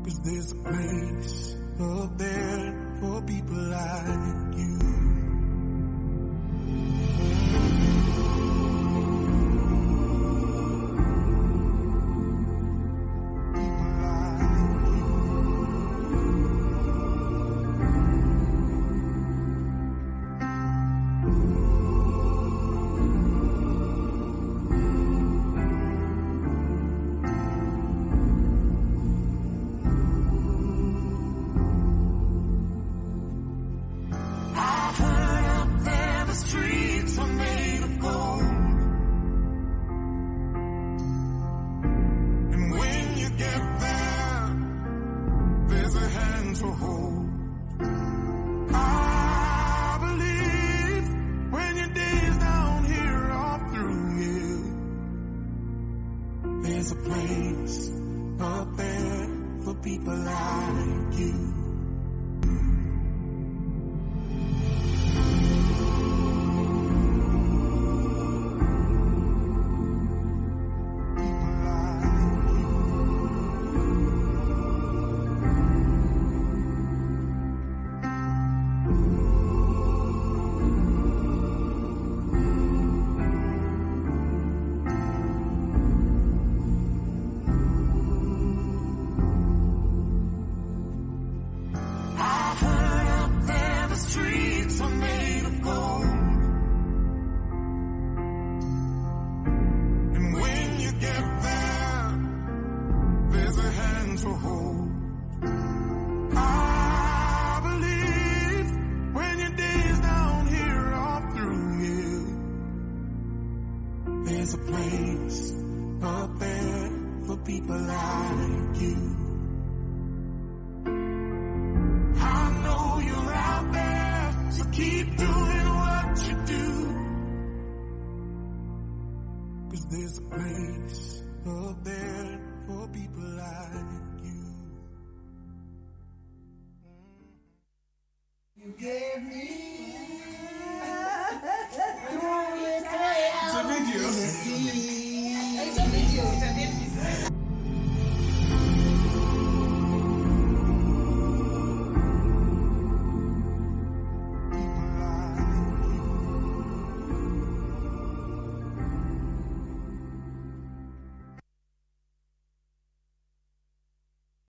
'cause there's a place up there for people like you. There's a place up there for people like you. There's a place up there for people like